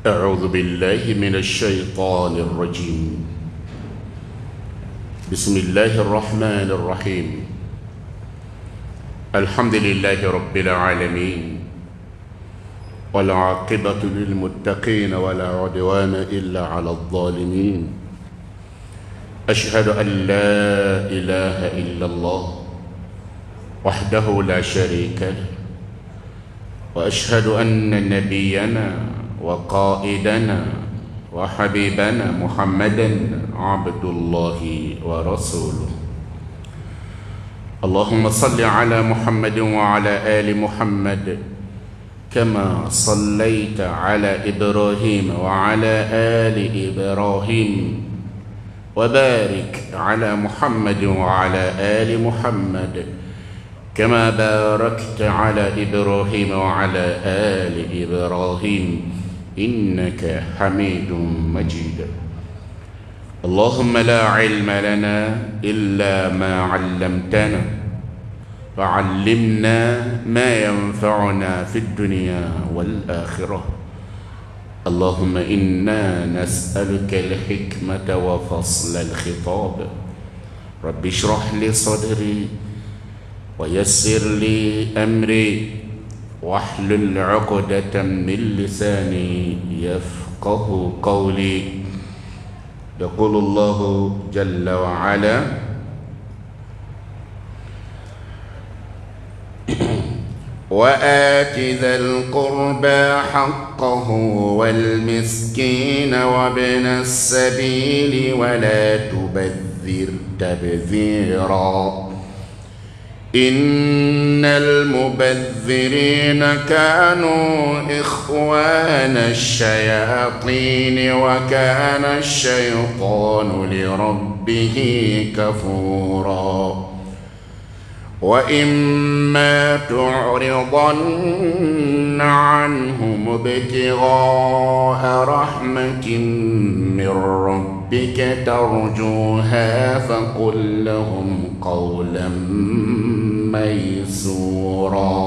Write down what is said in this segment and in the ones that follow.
أعوذ بالله من الشيطان الرجيم. بسم الله الرحمن الرحيم. الحمد لله رب العالمين، والعاقبة للمتقين ولا عدوان إلا على الظالمين. أشهد أن لا إله إلا الله وحده لا شريك له، وأشهد أن نبينا وقائدنا وحبيبنا محمدا عبد الله ورسوله. اللهم صل على محمد وعلى آل محمد كما صليت على إبراهيم وعلى آل إبراهيم، وبارك على محمد وعلى آل محمد كما باركت على إبراهيم وعلى آل إبراهيم إنك حميد مجيد. اللهم لا علم لنا إلا ما علمتنا، فعلمنا ما ينفعنا في الدنيا والآخرة. اللهم إنا نسألك الحكمة وفصل الخطاب. رب اشرح لي صدري ويسر لي أمري واحلل عقدة من لساني يفقه قولي. يقول الله جل وعلا: وآت ذا القربى حقه والمسكين وابن السبيل ولا تبذر تبذيرا إن المبذرين كانوا إخوان الشياطين وكان الشيطان لربه كفورا. وإما تعرضن عنهم ابتغاء رحمة من ربك ترجوها فقل لهم قولا ميسورا.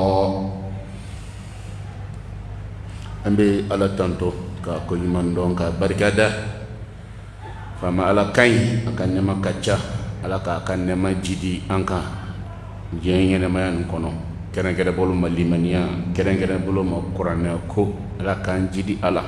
أمبي على تانتو كاكو يماندون كبركادا فما على كاين أكان نما كاتشا على كاكان نما جدي أنكا جيني نما ينكونو كرن كده بولو مليمانيا كرن كده بولو مقرانيا كو على كان جدي على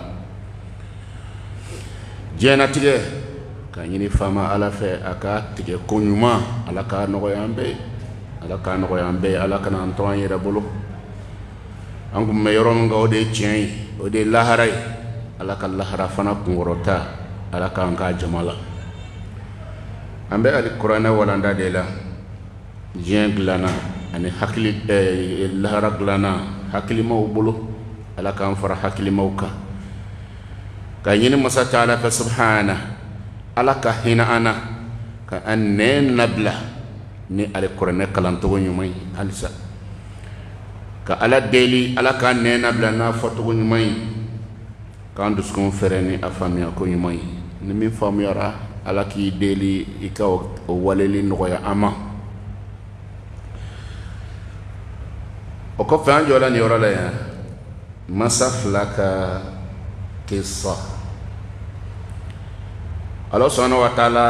جينا تيجي كان يني فما على في أكا تيجي كونيما على كان نقول يامبي ala kan ko yambe ala kan antoine yera bolo angum me yoron nga ode chien ode laharay ala kan lahara fana kungorota ala kan ka jamala ambe al qur'ana wala ndade la jien glana ani hakli lahara glana hakli maw bolo ala kan fara hakli mawka ka yini masa taala fa subhana ala ka hina ana ka annen nabla ni ale korane kalantogo nyumay alisa ka ala deli ala ka nena bla na fotogo nyumay kan duskon fereni afamia ko nyumay ni min famiyara ala ki deli ikaw waleli noya ama o ko fa jola ni orala ya masaflaka qissa. Allah subhanahu wa ta'ala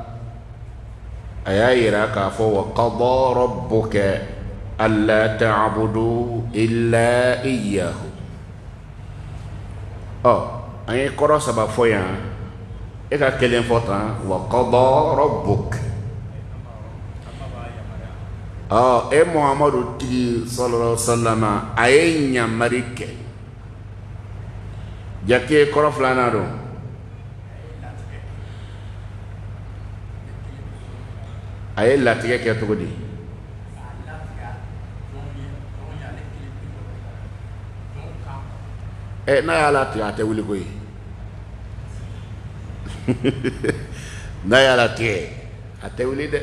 ayayira ka fo wa qada rabbuka alla ta'budu illa iyyahu. Ay koro saba fo ya e ka kelen fota wa qada rabbuk e Muhammadu ti sallallahu alaihi wasallam ay nyamarike jake koro flana do ay latige ke to godi na ya lati ate wuli koy na ya lati ate wuli de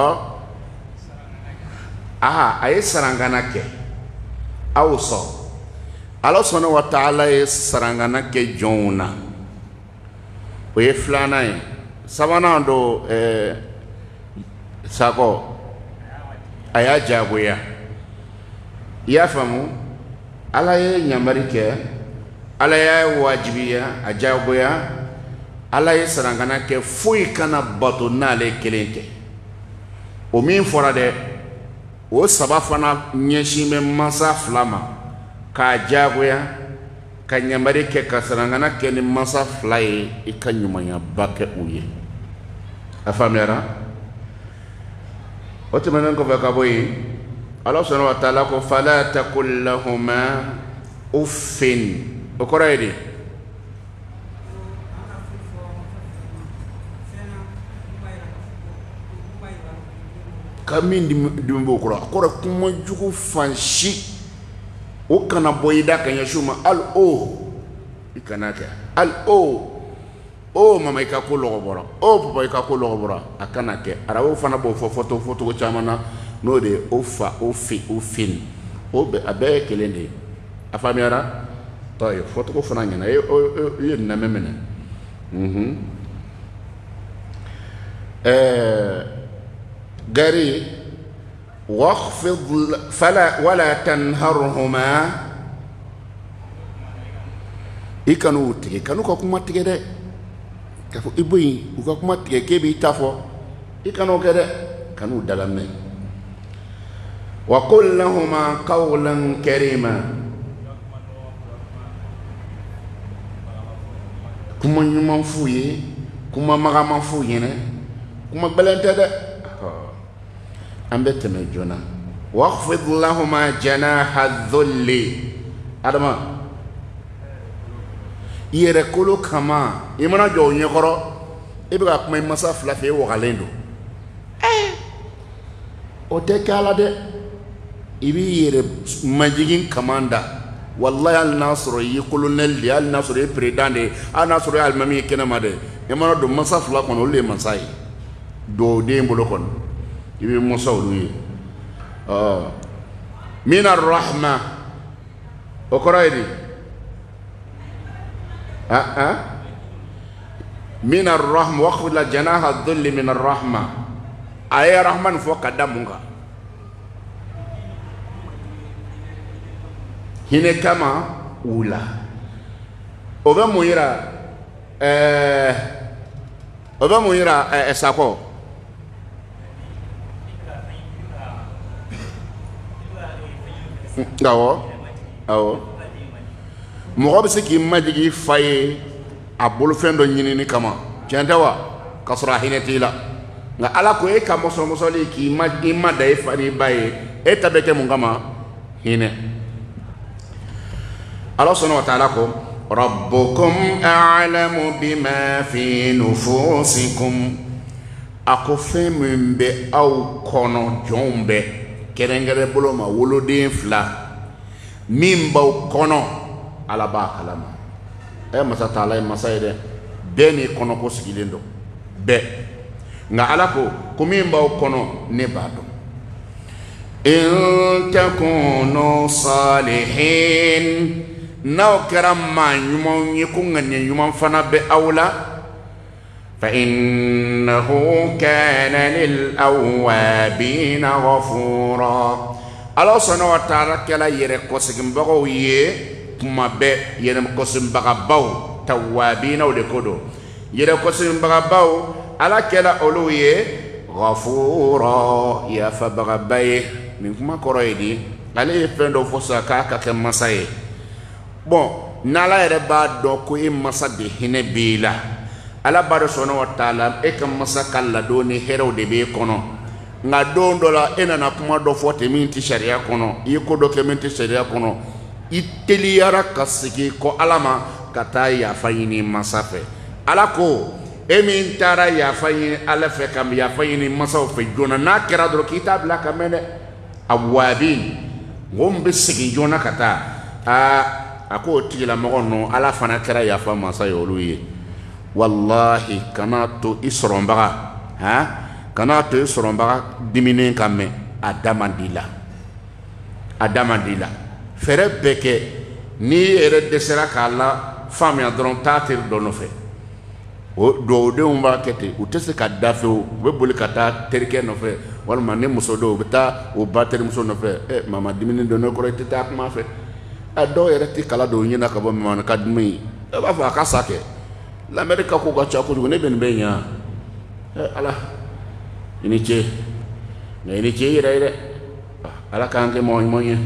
ay sarangana ke awso Allah subhanahu wa ta'ala ye sarangana ke jonna o ye flana ye sabana do sako aya jagoya ya famu ala ye nyamari ke ala ya wajibiya a jagoya ala ye sarangana kɛ foyi kana bato n'ale kelen tɛ o min fɔra dɛ o saba fana ɲɛsin bɛ mansa fila ma k'a jagoya ka ɲamari kɛ ka sarangana kɛ ni mansa fila ye i ka ɲumanyaba kɛ u ye a faamuyara o tɛmɛnen kɔfɛ ka bɔ yen Allah subhanahu wa ta'ala ko fala taqul lahuma uffin o kɔrɔ ye di ka min dimi b'o kɔrɔ a kɔrɔ kuma jugu fansi o kana bɔ i da ka ɲɛsin ma hali o i kana kɛ hali o mama i ka ko lɔgɔ bɔra o papa i ka ko lɔgɔ bɔra a kana kɛ arabu fana b'o fɔ fɔcogo caman na n'o de ye o fa o fi o fin o bɛ a bɛɛ ye kelen de ye a faamuyara tɔ ye fɔcogo fana ɲɛna i ye namɛ minɛ gari واخفض فلا ولا تنهرهما ikanu tige kanu ka kuma tige dɛ ka fɔ i boyi u ka kuma tige k'e b'i ta fɔ ikanu kɛ dɛ kanu dalamɛ wa qul lahuma qawlan karima kuma ɲuman f'u ye kuma magaman f'u ɲɛnɛ kuma gbɛlɛn tɛ dɛ an bɛ tɛmɛ joona واخفض لهما جناح الذل adama yɛrɛ kolo kama i mana jɔ o ɲɛkɔrɔ i bɛ ka kuma i masa fila fɛ i wagalen don o tɛ kɛ ala dɛ i b'i yɛrɛ majigin kama da wallahi hali n'a sɔrɔ i ye colonel de ye hali n'a sɔrɔ i ye président de ye hali n'a sɔrɔ i ye alimami ye kɛnɛma de i mana don masa fila kɔnɔ olu de ye masa ye don den bolo kɔnɔ i bɛ masa olu ye min arrahma o kɔrɔ ye di min arrahma واخفض جناح الذل من الرحمة أي رحمن فوق دمك هنا كما أولى أبا مويرا أساكو أو mɔgɔ bɛ se k'i majigi fa ye a bolofɛn dɔ ɲinini kama tiɲɛ tɛ wa ka sɔrɔ a hinɛ t'i la nka ala ko e ka mɔsɔn-mɔsɔnli k'i ma da e fa n'i ba ye e ta bɛ kɛ mun kama hinɛ ala sɔnna wa taala ko rabbukum a'lamu bima fi nufusikum a ko fɛn min bɛ aw kɔnɔ jɔnw bɛ kɛrɛnkɛrɛn bolo ma woloden fila min b'aw kɔnɔ ala b'a kalama masa taala ye masa ye dɛ bɛɛ n'i kɔnɔ ko sigilen don bɛɛ nka ala ko min b'aw kɔnɔ ne b'a dɔn in takunu salihin n'aw kɛra maa ɲumanw ye ko ŋaniya ɲuman fana bɛ aw la fa innahu kana lil awwabina ghafura ala sɔnna wa taala kɛla yɛrɛ kɔseginbagaw ye kuma bɛɛ yɛrɛ kɔsɛbagabaw tawabinaw de ko don yɛrɛ kɔsɛbagabaw ala kɛla olu ye ghafura yafabagaba ye nin kuma kɔrɔ ye di ale ye fɛn dɔ fɔ sa k'a ka kɛ masa ye n'ala yɛrɛ b'a dɔn ko e masa de hinɛ b'i la ala b'a dɔn sɔnna wa taala e ka masa ka ladon ni hɛrɛw de b'e kɔnɔ nka don dɔ la e nana kuma dɔ fɔ ten min tɛ sariya kɔnɔ i ye ko dɔ kɛ min tɛ sariya kɔnɔ i teliyara ka segin kɔ ala ma ka taa yafa ɲini masa fɛ ala ko e min taara yafa ɲini ala fɛ ka yafa ɲini masaw fɛ joona n'a kɛra dɔrɔn k'i t'a bila ka mɛn dɛ awwabin mɔgɔ min bɛ segin joona ka taa a ko o tigilamɔgɔ ninnu ala fana kɛra yafa masa ye olu ye wallahi kana to i sɔrɔbaga kana to i sɔrɔbaga diminen ka mɛn a da man di la fɛrɛ bɛɛ kɛ n'i yɛrɛ dɛsɛra k'a la faamuya dɔrɔn taa teri dɔ nɔfɛ o duwawudenw b'a kɛ ten u tɛ se ka da fewu u bɛ boli ka taa terikɛ nɔfɛ walima ni muso dɔw u bɛ taa o ba terimuso nɔfɛ mama diminen don ne kɔrɔ i tɛ taa kuma fɛ a dɔw yɛrɛ tɛ kala don ɲina ka bɔ mamana ka dumi e b'a fɔ a ka sa kɛ lamɛnni ka ko ka ca kojugu ne bɛ nin bɛ ɲa ala i ni ce nka i ni ce yɛrɛ ye dɛ ala k'an kɛ mɔgɔ ɲuman ye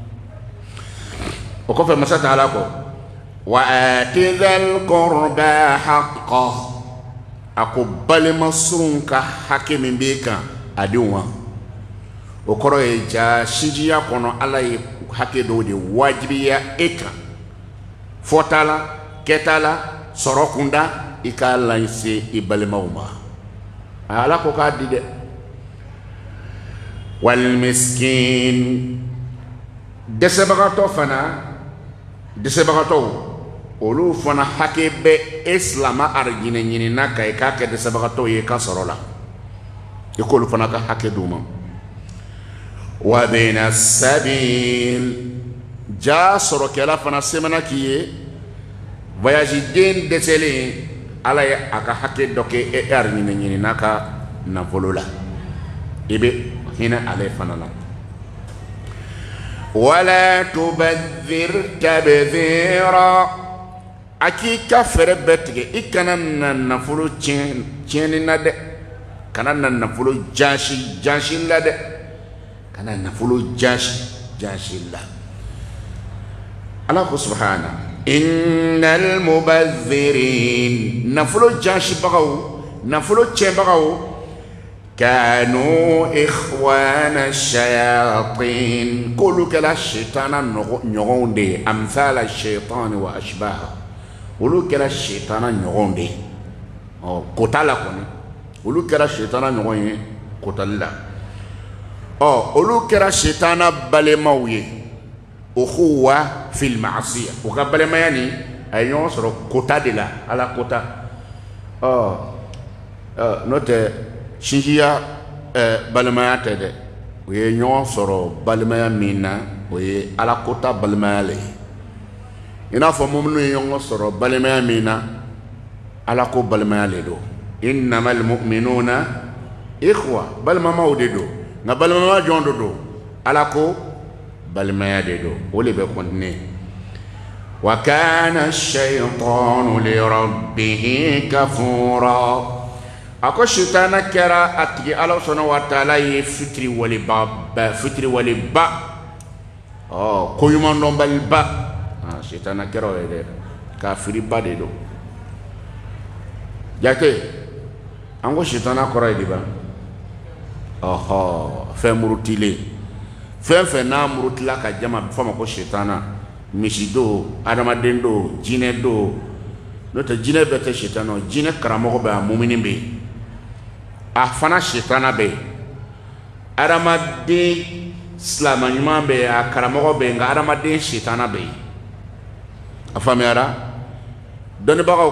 o kɔfɛ masa taala kɔ wa aati dhal qurba haqqah a ko balimasurun ka hakɛ min b'i kan a denw ma o kɔrɔ ye ja sinjiya kɔnɔ ala ye hakɛ dɔw de wajibiya e kan fɔta la kɛta la sɔrɔ kunda i k'a lase i balimaw ma ala ko k'a di dɛ wal miskin dɛsɛbagatɔ fana dɛsɛbagatɔw olu fana hakɛ bɛ e silama arijinɛ ɲinina ka i k'a kɛ dɛsɛbagatɔw ye ka sɔrɔ la i k'olu fana ka hakɛ d'u ma wa bina sabil ja sɔrɔkɛla fana semana k'i ye voyage den dɛsɛlen ala ye a ka hakɛ dɔ kɛ e arijinɛ ɲinina ka nafolo la i bɛ hinɛ ale fana la wala tubadhir tabdhira a k'i ka fɛɛrɛ bɛɛ tigɛ i kana na nafolo tiɲɛni na dɛ kana na nafolo jansi la dɛ kana nafolo jansi la ala ko subhana innal mubadhirin nafolo jansibagaw nafolo tiɲɛbagaw kanu ikhwana shayatin k'olu kɛla sitana ɲɔgɔnw de ye amthala shaitani wa ashbaha olu kɛra sitana ɲɔgɔnw de ye kota la kɔni olu kɛra sitana ɲɔgɔn ye kotali la olu kɛra sitana balemaw ye ukhuwa fil ma'asiya u ka balemaya ni a ye ɲɔgɔn sɔrɔ kota de la ala kota n'o tɛ sinjiya balimaya tɛ dɛ u ye ɲɔgɔn sɔrɔ balimaya min na o ye ala kota balimaya le ye i n'a fɔ minnu ye ɲɔgɔn sɔrɔ balimaya min na ala ko balimaya le don innamal mu'minuna ikhwa balimamaw de don nka balimama jɔn de don ala ko balimaya de don o de bɛ continuer wa kana ash-shaytanu li rabbihi kafura a ko sitana kɛra a tigi ala sɔnna wa taala ye fitiri waliba ko ɲuman dɔnbaliba sitana kɛra o ye dɛ kafiriba de don jate an ko sitana kɔrɔ ye de ba fɛn murutilen fɛn fɛn n'a murutila ka jama bɛ fɔ ma ko sitana misi don adamaden don jinɛ don n'o tɛ jinɛ bɛɛ tɛ sitana jinɛ karamɔgɔ bɛ a mumini bɛ yen a fana sitana bɛ yen adamaden silama ɲuman bɛ yen a karamɔgɔ bɛ yen nka adamaden sitana bɛ yen a faamuyara dɔnnibagaw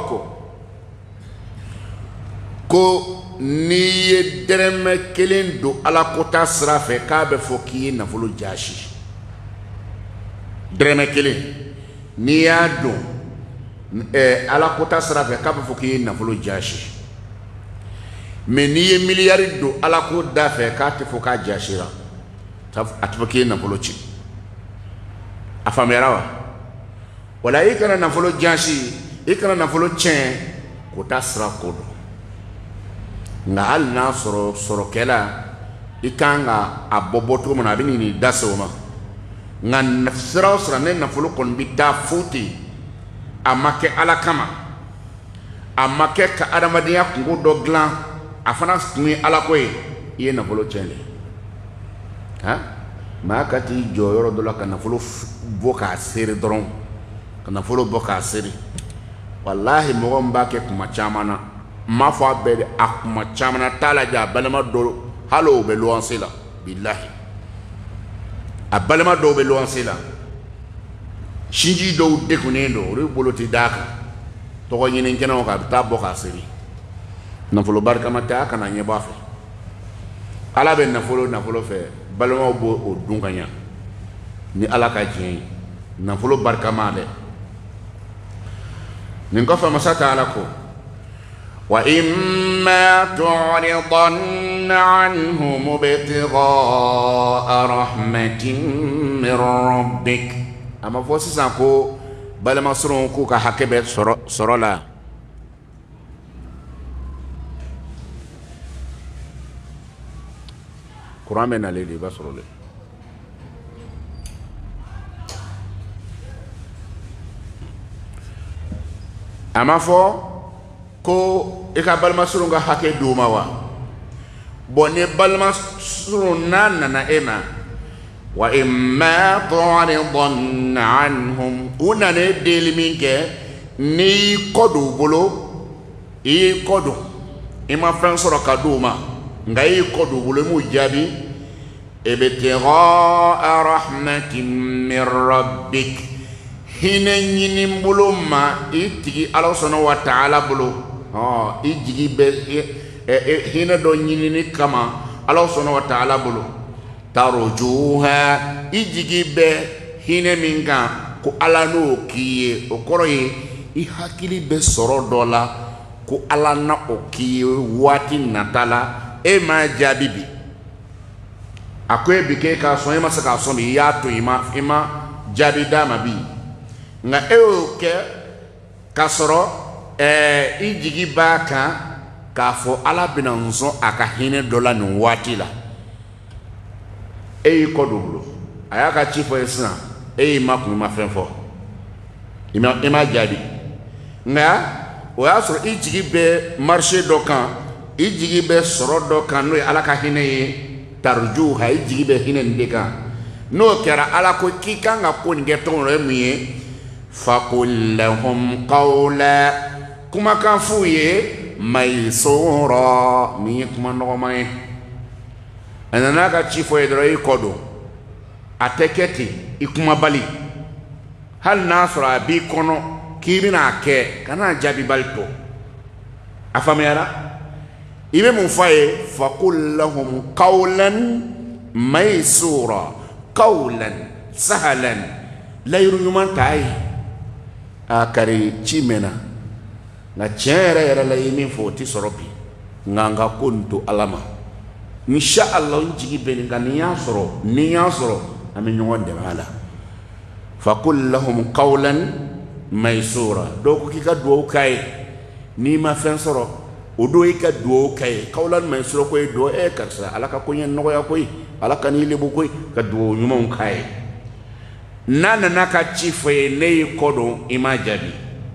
ko n'i ye dɛrɛmɛ kelen don ala kota sira fɛ k'a bɛ fɔ k'i ye nafolo jasi dɛrɛmɛ kelen n'i y'a don ala kota sira fɛ k'a bɛ fɔ k'i ye nafolo jasi mais n'i ye miliyari don ala ko da fɛ k'a tɛ fɔ k'a jasira a tɛ fɔ k'i ye nafolo ci a faamuyara wa wala i kana nafolo jasi i kana nafolo tiɲɛ kota sira ko don nka hali n'a sɔrɔ sɔrɔkɛla i kan ka a bɔ cogo min na a bɛ nin da se o ma nka sira o sira ne nafolo kɔni bɛ taa fo ten a ma kɛ ala kama a ma kɛ ka adamadenya kungo dɔ dilan a fana tun ye ala ko ye i ye nafolo tiɲɛ de maa ka t'i jɔ yɔrɔ dɔ la ka nafolo bɔ k'a seri dɔrɔn ka nafolo bɔ k'a seri walahi mɔgɔ min b'a kɛ kuma caman na m'a fɔ a bɛɛ de a kuma caman na t'a lajɛ a balima dɔ hali o bɛ luwanse la bilahi a balima dɔw bɛ luwanse la sinji dɔw degunnen don olu bolo tɛ d'a kan tɔgɔ ɲini kɛnɛw kan a bɛ taa bɔ k'a seri nafolo barikama tɛ a kana ɲɛ bɔ a fɛ ala bɛ nafolo fɛ balimaw b'o o dun ka ɲa ni ala ka diɲɛ ye nafolo barikama dɛ nin kɔfɛ masa taala ko wa imma tu'ridanna anhum ibtigha'a rahmatin min rabbik ama fo sisan ko balama sɔrɔ k'u ka hakɛ bɛ sɔrɔ la kuran bɛ nalen de i b'a sɔrɔ le a ma fɔ ko i ka balima sɔrɔ ka hakɛ d'u ma wa bon ni balima sɔrɔ n'a nana e ma wa imma tu'ridan anhum u nana deli min kɛ n'i kɔ don u bolo i y'i kɔ don i ma fɛn sɔrɔ ka d'u ma nka i y'i kɔ don u bolo i m'u jaabi ibtigha'a rahmatin min rabbik hinɛ ɲini bolo ma i tigi Ala subhanahu wa ta'ala bolo i jigi bɛ hinɛ dɔ ɲinini kama Ala subhanahu wa ta'ala bolo tarjuha i jigi bɛ hinɛ min kan ko Ala n'o k'i ye o kɔrɔ ye i hakili bɛ sɔrɔ dɔ la ko Ala na o k'i ye waati nata la e ma jaabi bi a ko e bi kɛ k'a sɔn e ma se k'a sɔn bi i y'a to i ma jaabi d'a ma bi nka e y'o kɛ k'a sɔrɔ i jigi b'a kan k'a fɔ Ala bɛna n sɔn a ka hinɛ dɔ la nin waati la e y'i kɔ don bolo a y'a ka ci fɔ ye sisan e y'i ma kun i ma fɛn fɔ i ma jaabi nka o y'a sɔrɔ i jigi bɛ marché dɔ kan i jigi bɛ sɔrɔ dɔ kan n'o ye Ala ka hinɛ ye tarjuha i jigi bɛ hinɛ nin de kan n'o kɛra Ala ko k'i kan ka ko nin kɛ tɔgɔ dɔ ye mun ye faqul lahum qawla kumakan f'u ye maysura min ye kuma nɔgɔman ye a nana ka ci fɔ ye dɔrɔn i kɔ don a tɛ kɛ ten i kuma bali hali n'a sɔrɔ a b'i kɔnɔ k'i bɛna kɛ kana jaabi bali to a faamuyara i bɛ mun fɔ a ye faqul lahum qawlan maysura qawlan sahlan layiru ɲuman t'a ye a kari ci mɛnna nka tiɲɛ yɛrɛ la i ye min fɔ o tɛ sɔrɔ bi nka n ka ko nin to Ala ma insha Allah n jigi bɛ nin kan ni y'a sɔrɔ an bɛ ɲɔgɔn dɛmɛ a la faqul lahum qawlan maysura dɔw ko k'i ka duwawu k'a ye n'i ma fɛn sɔrɔ o don i ka duwawu k'a ye qawlan maysura ko ye duwawu karisa Ala ka ko ɲɛ nɔgɔya koyi Ala ka n'i lebu koyi ka duwawu ɲumanw k'a ye n'a nana ka ci fɔ ye ne y'i kɔ don i ma jaabi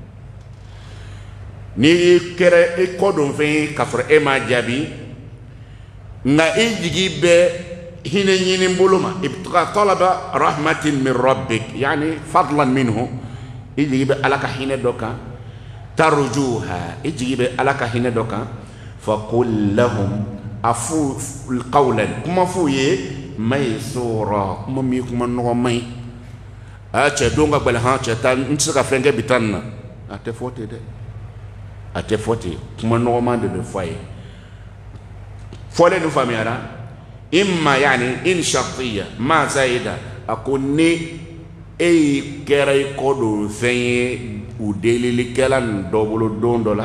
n'i kɛra i kɔ don fɛn ye k'a sɔrɔ e ma jaabi nka i jigi bɛ hinɛ ɲini bolo ma ibtigha talaba rahmatin min rabbik yani fadlan minhu i jigi bɛ Ala ka hinɛ dɔ kan tarjuha i jigi bɛ Ala ka hinɛ dɔ kan faqul lahum afu qawlan kuma f'u ye maysura kuma min kuma nɔgɔman ye a cɛ don ka gbɛlɛ han cɛ ta n tɛ se ka fɛn kɛ bi ta nin na a tɛ fɔ ten dɛ a tɛ fɔ ten kuma nɔgɔman de bɛ fɔ a ye fɔlen nin faamuyara imma yani in shartiya ma zayida a ko ni e y'i kɛra i kɔ don fɛn ye u delilikɛla nin dɔ bolo don dɔ la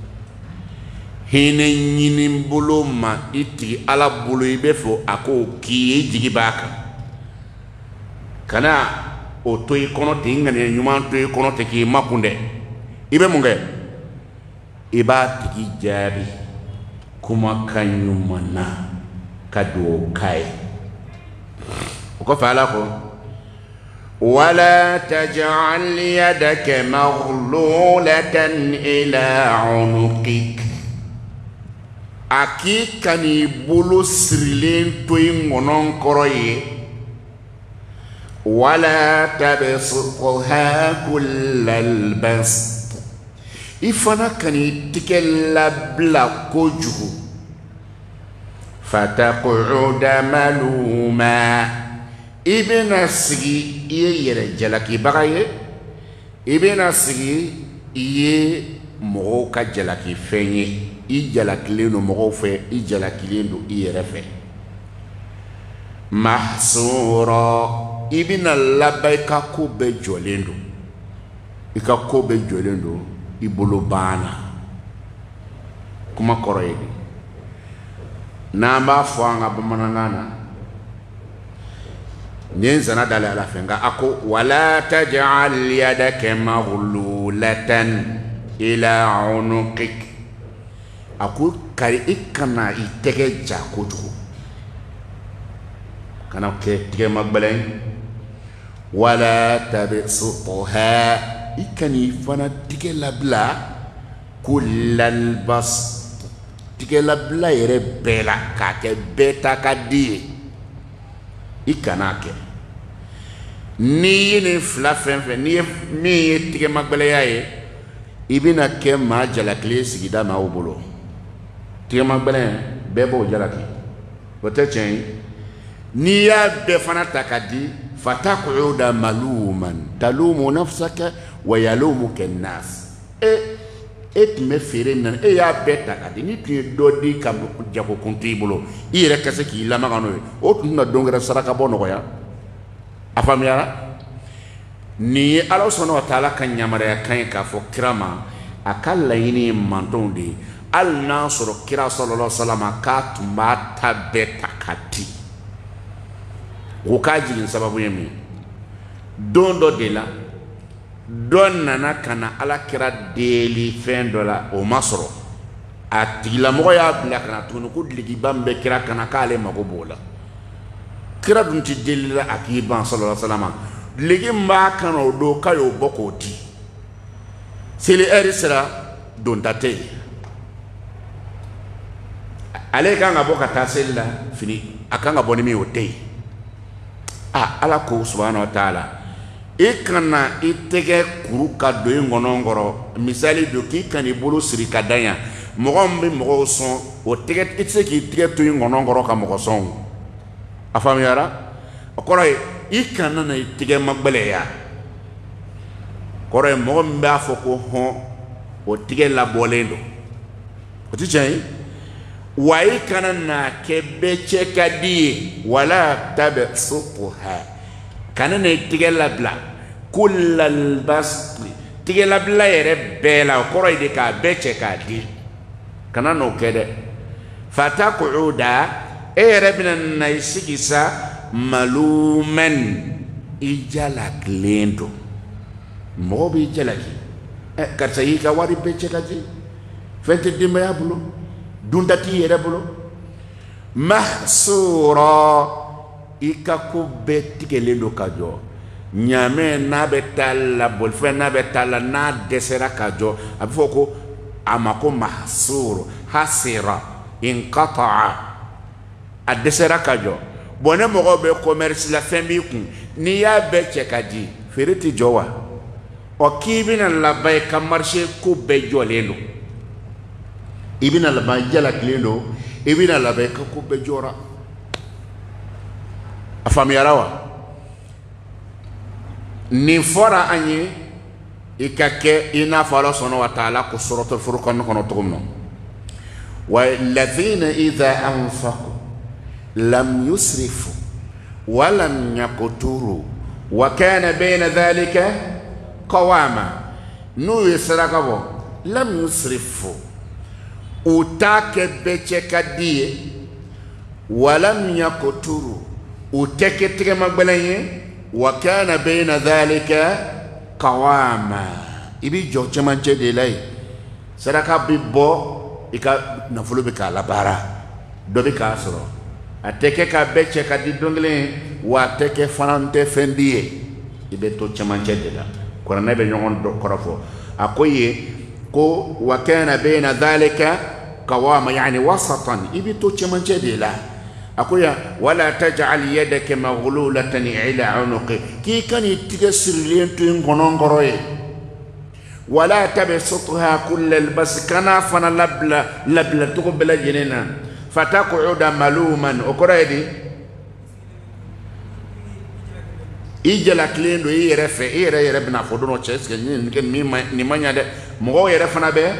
hinɛ ɲini bolo ma i tigi Ala bolo i bɛ fɔ a k'o k'i ye i jigi b'a kan kana o to i kɔnɔ ten ŋaniya ɲuman to i kɔnɔ ten k'i makun dɛ i bɛ mun kɛ i b'a tigi jaabi kumakan ɲuman na ka duwawu k'a ye o kɔfɛ Ala ko wala taj'al yadaka maghlulatan ila unuqik a k'i kan'i bolo sirilen to i ŋɔnɔ kɔrɔ ye wala tabsutha kullal bast i fana kan'i tigɛ labila kojugu fataq'uda maluma i bɛna sigi i ye yɛrɛ jalakibaga ye i bɛna sigi i ye mɔgɔw ka jalaki fɛn ye i jalakilen don mɔgɔw fɛ i jalakilen don i yɛrɛ fɛ mahsura i bɛna laban i ka ko bɛɛ jɔlen don i ka ko bɛɛ jɔlen don i bolo banna kuma kɔrɔ ye n'an b'a fɔ an ka bamanankan na nin zana dale ala fenga ako wala taj'al yadaka maghlulatan ila unuqik ako kari ikana itege jakoju kana ke tige magbalen wala tabsutha ikani fana tige labla kullal bas tige labla yere bela ka ke beta kadi ikana ke ni ne fla fenfe ni mi tige magbaleya ye ibina ke ma jalakle sigida ma obolo tige magbalen bebo jalaki wote chen ni ya be fana takadi fataquda maluman talumu nafsaka wa yalumuka an-nas et me fere nan e ya be takadi ni tu do di kam jago kontibolo ire kase ki la magano o tun na dongara saraka bono ya afamiara ni Allah subhanahu wa ta'ala kan nyamara kan ka fo kirama akalla yini mantonde al nasr kira sallallahu alaihi wasallam ka tumba tabeta kati ukaji sababu yemi dondo de la don nana kana ala kira deli fendola o masro atila mo ya bla kana tunu ko ligi bambe kira kana kale magobola kira dun ti delila akiban sallallahu alaihi wasallam ligi mba kana do kayo bokoti sele erisra don tate ale kanga bokata sella fini akanga bonimi otei ala ko subhanahu wa ta'ala ikana itege kuru ka do ngonongoro misali do ki kani bolo siri kadanya mogombe mogo son o tege itse ki tege to ngonongoro ka mogo son afam yara okoro ikana na itege magbele ya koro mogombe afoko ho o tege la bolendo o ti chay wayi kana na kebeche kadi wala tabsuha kana ne tige labla kullal basri tige labla yere bela koro ide ka beche kadi kana no kede fataquda ere binan na isigisa maluman ijala klendo mobi jalaki karsa yi ka wari beche kadi fente dimba ya bulo dundati yere bolo mahsura ikaku betigele kajo nyame na betala bolfe na betala na desera kajo abifoko amako mahsur hasira inqata'a adesera kajo bone mogo be commerce la fembi kun ni ya be chekadi fereti jowa o kibina la bay ka marché ko be jolelo ibina la jala klendo ibina la be ko be jora afami arawa ni fora anyi ikake ina fala subhanahu wa ta'ala ko suratul furqan kono tugumno wa alladhina idha anfaqu lam yusrifu wa lam yaqturu wa kana bayna dhalika qawama nu yasrakabo lam yusrifu utake beche kadie walam yakuturu uteke tege magbalanye wa kana bayna dhalika qawama ibi jo chamanche de lay saraka bibbo ika nafulu be kala bara do be ka soro ateke ka beche kadi dongle wa teke fanante fendie ibe to chamanche de la ko na be nyon do korofo akoye ko wa kana bayna dhalika qawama yani wasatan ibito chemanche de la akoya wala taj'al yadaka maghlulatan ila unuqi ki kani tigasirlentu ngonongoroye wala tabsutha kull albas kana fana labla to bela jenena fataquda maluman okoraydi ijala klendo yere fe yere bina fodono cheske ni manya de mo yere fana be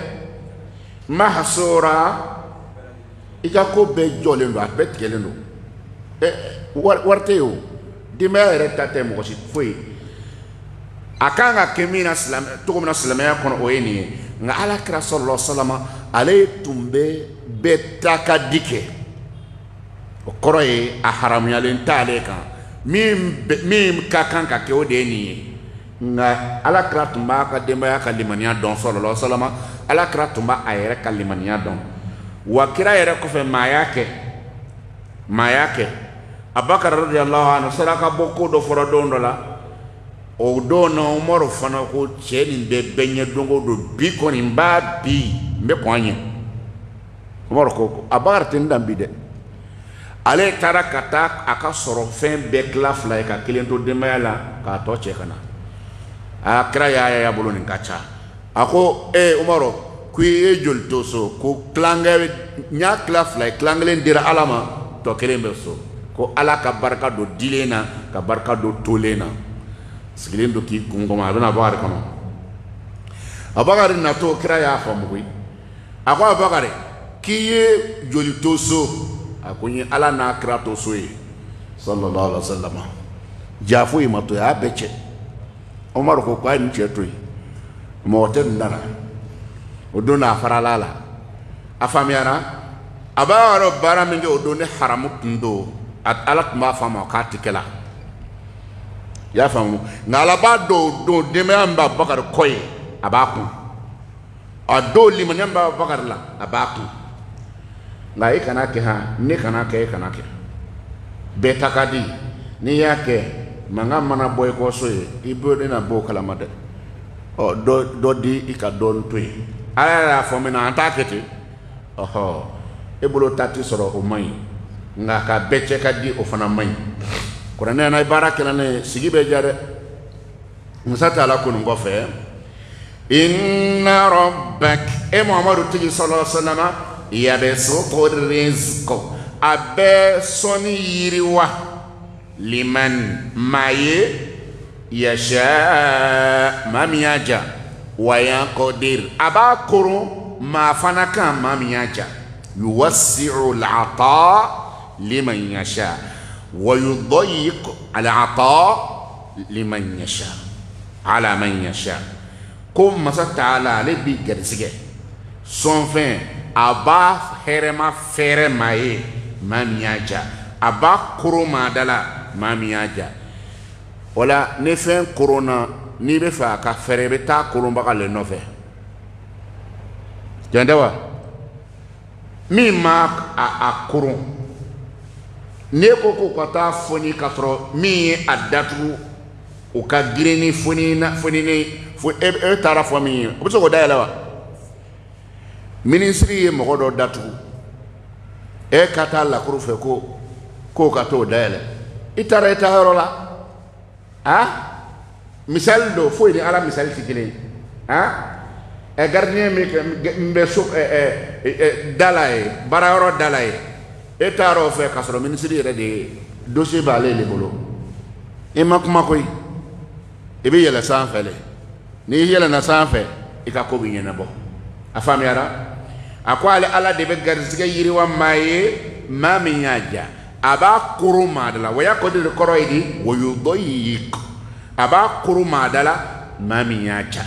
mahsura ika ko be jolendo apet kelendo warte yo dimere tate mo si foi akanga kemina islam to ko na islam ya kono oyeni nga ala kra sallallahu alaihi wasallam ale tumbe betaka dike o koroye a haram yalen tale kan min ka kan ka kɛ o de ye nin ye nka alakira tun b'a ka denbaya ka limaniya dɔn sallallahu alaihi wasallam alakira tun b'a a yɛrɛ ka limaniya dɔn wa kira yɛrɛ kɔfɛ maa y'a kɛ Abubakar radiyallahu anhu sera ka bɔ ko dɔ fɔra don dɔ la o don na Umaru fana ko cɛ nin bɛ bɛɛ ɲɛ don o don bi kɔni n b'a bi n bɛ kɔn a ɲɛ Umaru ko Abubakar tɛ n dan bi dɛ ale taara ka taa a ka sɔrɔ fɛn bɛɛ tila fila ye ka kelen to denbaya la k'a tɔ cɛ ka na a kira y'a bolo nin ka ca a ko Umaru ko i ye joli to so ko tilankɛ n y'a tila fila ye tilan kelen dira Ala ma tɔ kelen bɛ so ko Ala ka barika don dilen na ka barika don tolen na sigilen don k'i kun kɔmɔ a bɛna Abubakar kɔnɔ Abubakar natɔ kira y'a faamu koyi a ko Abubakar k'i ye joli to so a ko n ye Ala n'a kira to so ye sallallahu alaihi wasallam jaa foyi ma to ye a bɛɛ cɛ Umaru ko a ye nin cɛ to yen mɔgɔ tɛ nin dara o don a farala la a faamuyara a b'a yɔrɔ baara min kɛ o don ne haramu tun don Ala tun b'a faamu k'a tɛ kɛ la i y'a faamu nka Ala b'a dɔn o don denbaya min b'a Abubakar kɔ ye a b'a kun a don limaniya min b'a Abubakar la a b'a kun nka i kana kɛ han ne kana kɛ e kana kɛ bɛɛ ta ka di n'i y'a kɛ mankan mana bɔ i kɔ so ye i bɛna bɔ o kalama dɛ dɔ di i ka dɔɔni to yen Ala yɛrɛ y'a fɔ min na an t'a kɛ ten e bolo ta ti sɔrɔ o man ɲi nka ka bɛɛ cɛ ka di o fana man ɲi kuranɛ na i baara kɛla ne ye sigi bɛ diya dɛ musa taala ko nin kɔfɛ inna rabbak Muhammadu tigi sallallahu alaihi wasallam yabsutu rizqa a bɛ sɔnni yiriwa liman maa ye yasha maa min y'a ja wa yaqdir a b'a koron maa fana kan maa min y'a ja yuwassi'u al-'ata liman yasha wa yudayyiq al-'ata liman yasha ala man yasha ko masa taala ale bi garisigɛ sɔnfɛn a b'a hɛrɛma fɛrɛ maa ye maa min y'a ja a b'a koron maa da la maa min y'a ja o la ni fɛn koronna n'i bɛ fɛ a ka fɛrɛ i bɛ taa koronbaga le nɔfɛ jan tɛ wa min ma a koron n'e ko k'o ka taa foni ka sɔrɔ min ye a datugu o ka girin ni foni e taara fɔ min ye o bɛ se k'o dayɛlɛ wa minisiri ye mɔgɔ dɔ datugu e ka taa lakuru fɛ k'o ka t'o dayɛlɛ i taara i taa yɔrɔ la misali do foyi ni Ala misali tɛ kelen ye gardien min bɛ so dala ye baarayɔrɔ dala ye e taara o fɛ k'a sɔrɔ minisiri yɛrɛ de ye dossier b'ale de bolo i ma kuma koyi i bɛ yɛlɛ sanfɛ le n'i yɛlɛnna sanfɛ i ka ko bɛ ɲɛnabɔ a faamuyara a ko ale Ala de bɛ garisɛgɛ yiriwa maa ye maa min y'a ja a b'a koron maa da la wa yaqdir de kɔrɔ ye di wa yudayyiq a b'a koron maa da la maa min y'a ja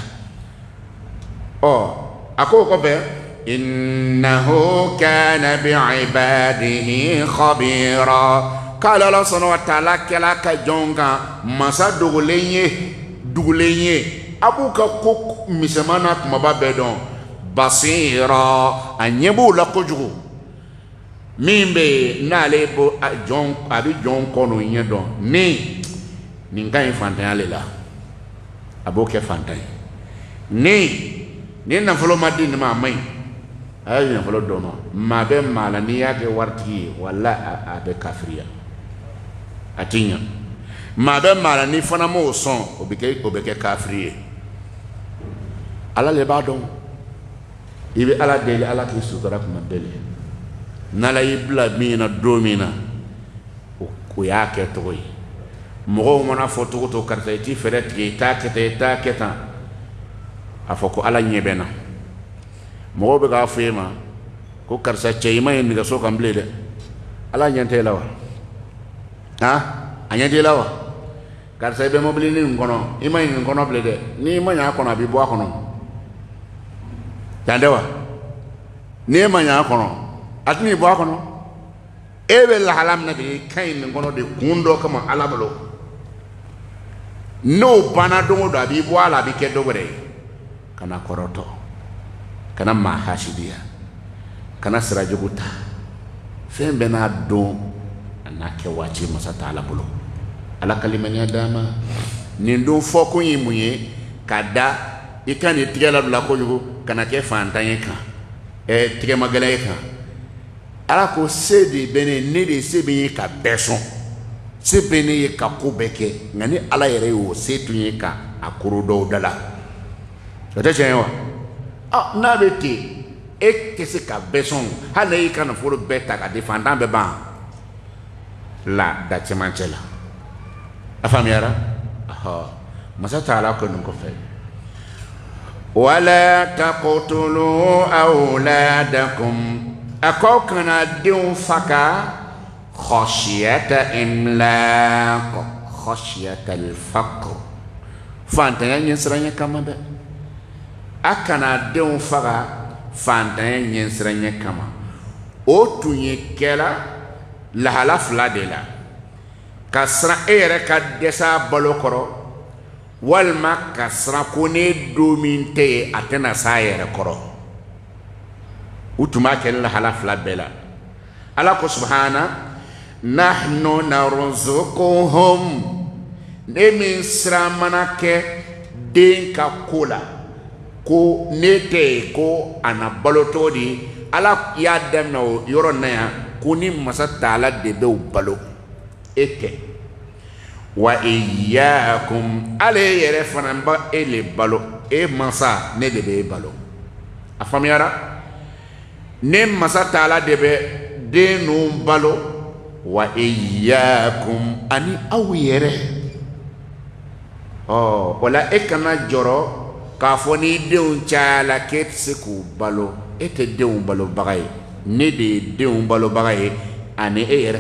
a ko o kɔfɛ innahu kana bi'ibadihi khabira k'ale Ala subhanahu wa ta'ala kɛla ka jɔnw kan masa dogolen ye a b'u ka ko misɛman n'a kumaba bɛɛ dɔn basira a ɲɛ b'u la kojugu min bɛ yen n'ale a bɛ jɔn kɔnɔ ɲɛ dɔn nin ka ɲi fantanya le la a b'o kɛ fantan ye ni nafolo ma di nin ma a man ɲi a ye nafolo dɔ ma maa bɛ maa la n'i y'a kɛ waritigi ye wala a bɛ kafiriya a ti ɲa maa bɛ maa la ni fana m'o sɔn o bɛ kɛ kafiri ye Ala le b'a dɔn i bɛ Ala deli Ala k'i sutura kuma bɛɛ le n'Ala y'i bila min na don min na o y'a kɛ cogo ye mɔgɔw mana fɔ cogo to karisa i t'i fɛɛrɛ tigɛ i t'a kɛ tan a fɔ ko Ala ɲɛ bɛ na mɔgɔw bɛ k'a fɔ e ma ko karisa cɛ i ma ye nɛgɛso kan bilen dɛ Ala ɲɛ tɛ e la wa a ɲɛ tɛ e la wa karisa i bɛ mobili nin kɔnɔ i ma ye nin kɔnɔ bilen dɛ n'i ma ɲɛ a kɔnɔ a bɛ bɔ a kɔnɔ jan tɛ wa n'i ma ɲɛ a kɔnɔ a tɛn'i bɔ a kɔnɔ ebe la halam na de kain ngono de kundo kama alabalo no bana dongo do abi wala bi ke dogore kana koroto kana mahashidia kana sirajuguta fembe na don anake wachi masata alabalo ala kalimanya dama ni ndo foko yimuye kada ikani tigala la ko yugo kana ke fantanye kan tige magala kan ala ko sedi bene ne de sebi ka beson sebene ye ka ko beke ngani ala yere yo setunye ka akuru do dala ote chenwa na beti kese ka beson hala yi kana foro beta ka defendant be ban la da chemanchela afamiara masata ala ko nun ko fe wala taqtulu awladakum akokana diun faka khashiyata imlaq khashiyata al-faqr fantanya nyensranya kama be akana diun faka fantanya nyensranya kama o tunye kela la halafla de la kasra ere ka desa balokoro walma kasra kone dominte atena sayere koro utuma kel halafla bela ala ko subhana nahnu narzuquhum nemi sramanake den ka kola ko nete ko ana balotodi ala ya demno yoro na ya kuni masata ala de be balo eke wa iyyakum ale yere fanamba ele balo e masa ne de be balo afamiara ne masata ala de be de no balo wa iyyakum ani awiyere wala ekana joro ka foni deun chala ketse ku balo ete deun balo bagay ne de deun balo bagay ani ere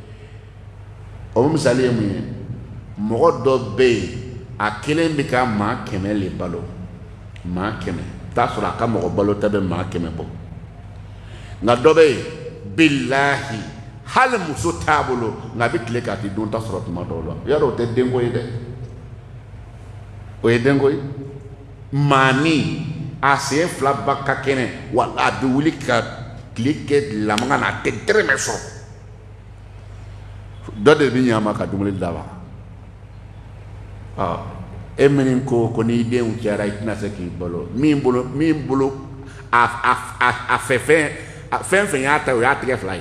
o misali mu mo do be akelen bi ka ma keme le balo ma keme ta sura ka mo balo tabe ma keme bo nga do be billahi hal musu tabulo nga bitle ka ti don ta sura ma do lo yaro te dengo ide o dengo mani ase flabba ka kene wala bi wuli ka clique la manga na te tremeso do de bi nyama ka dumuli dawa emenin ko ni de un tiara itina se ki bolo min bolo a fefe ya ta ya tre fly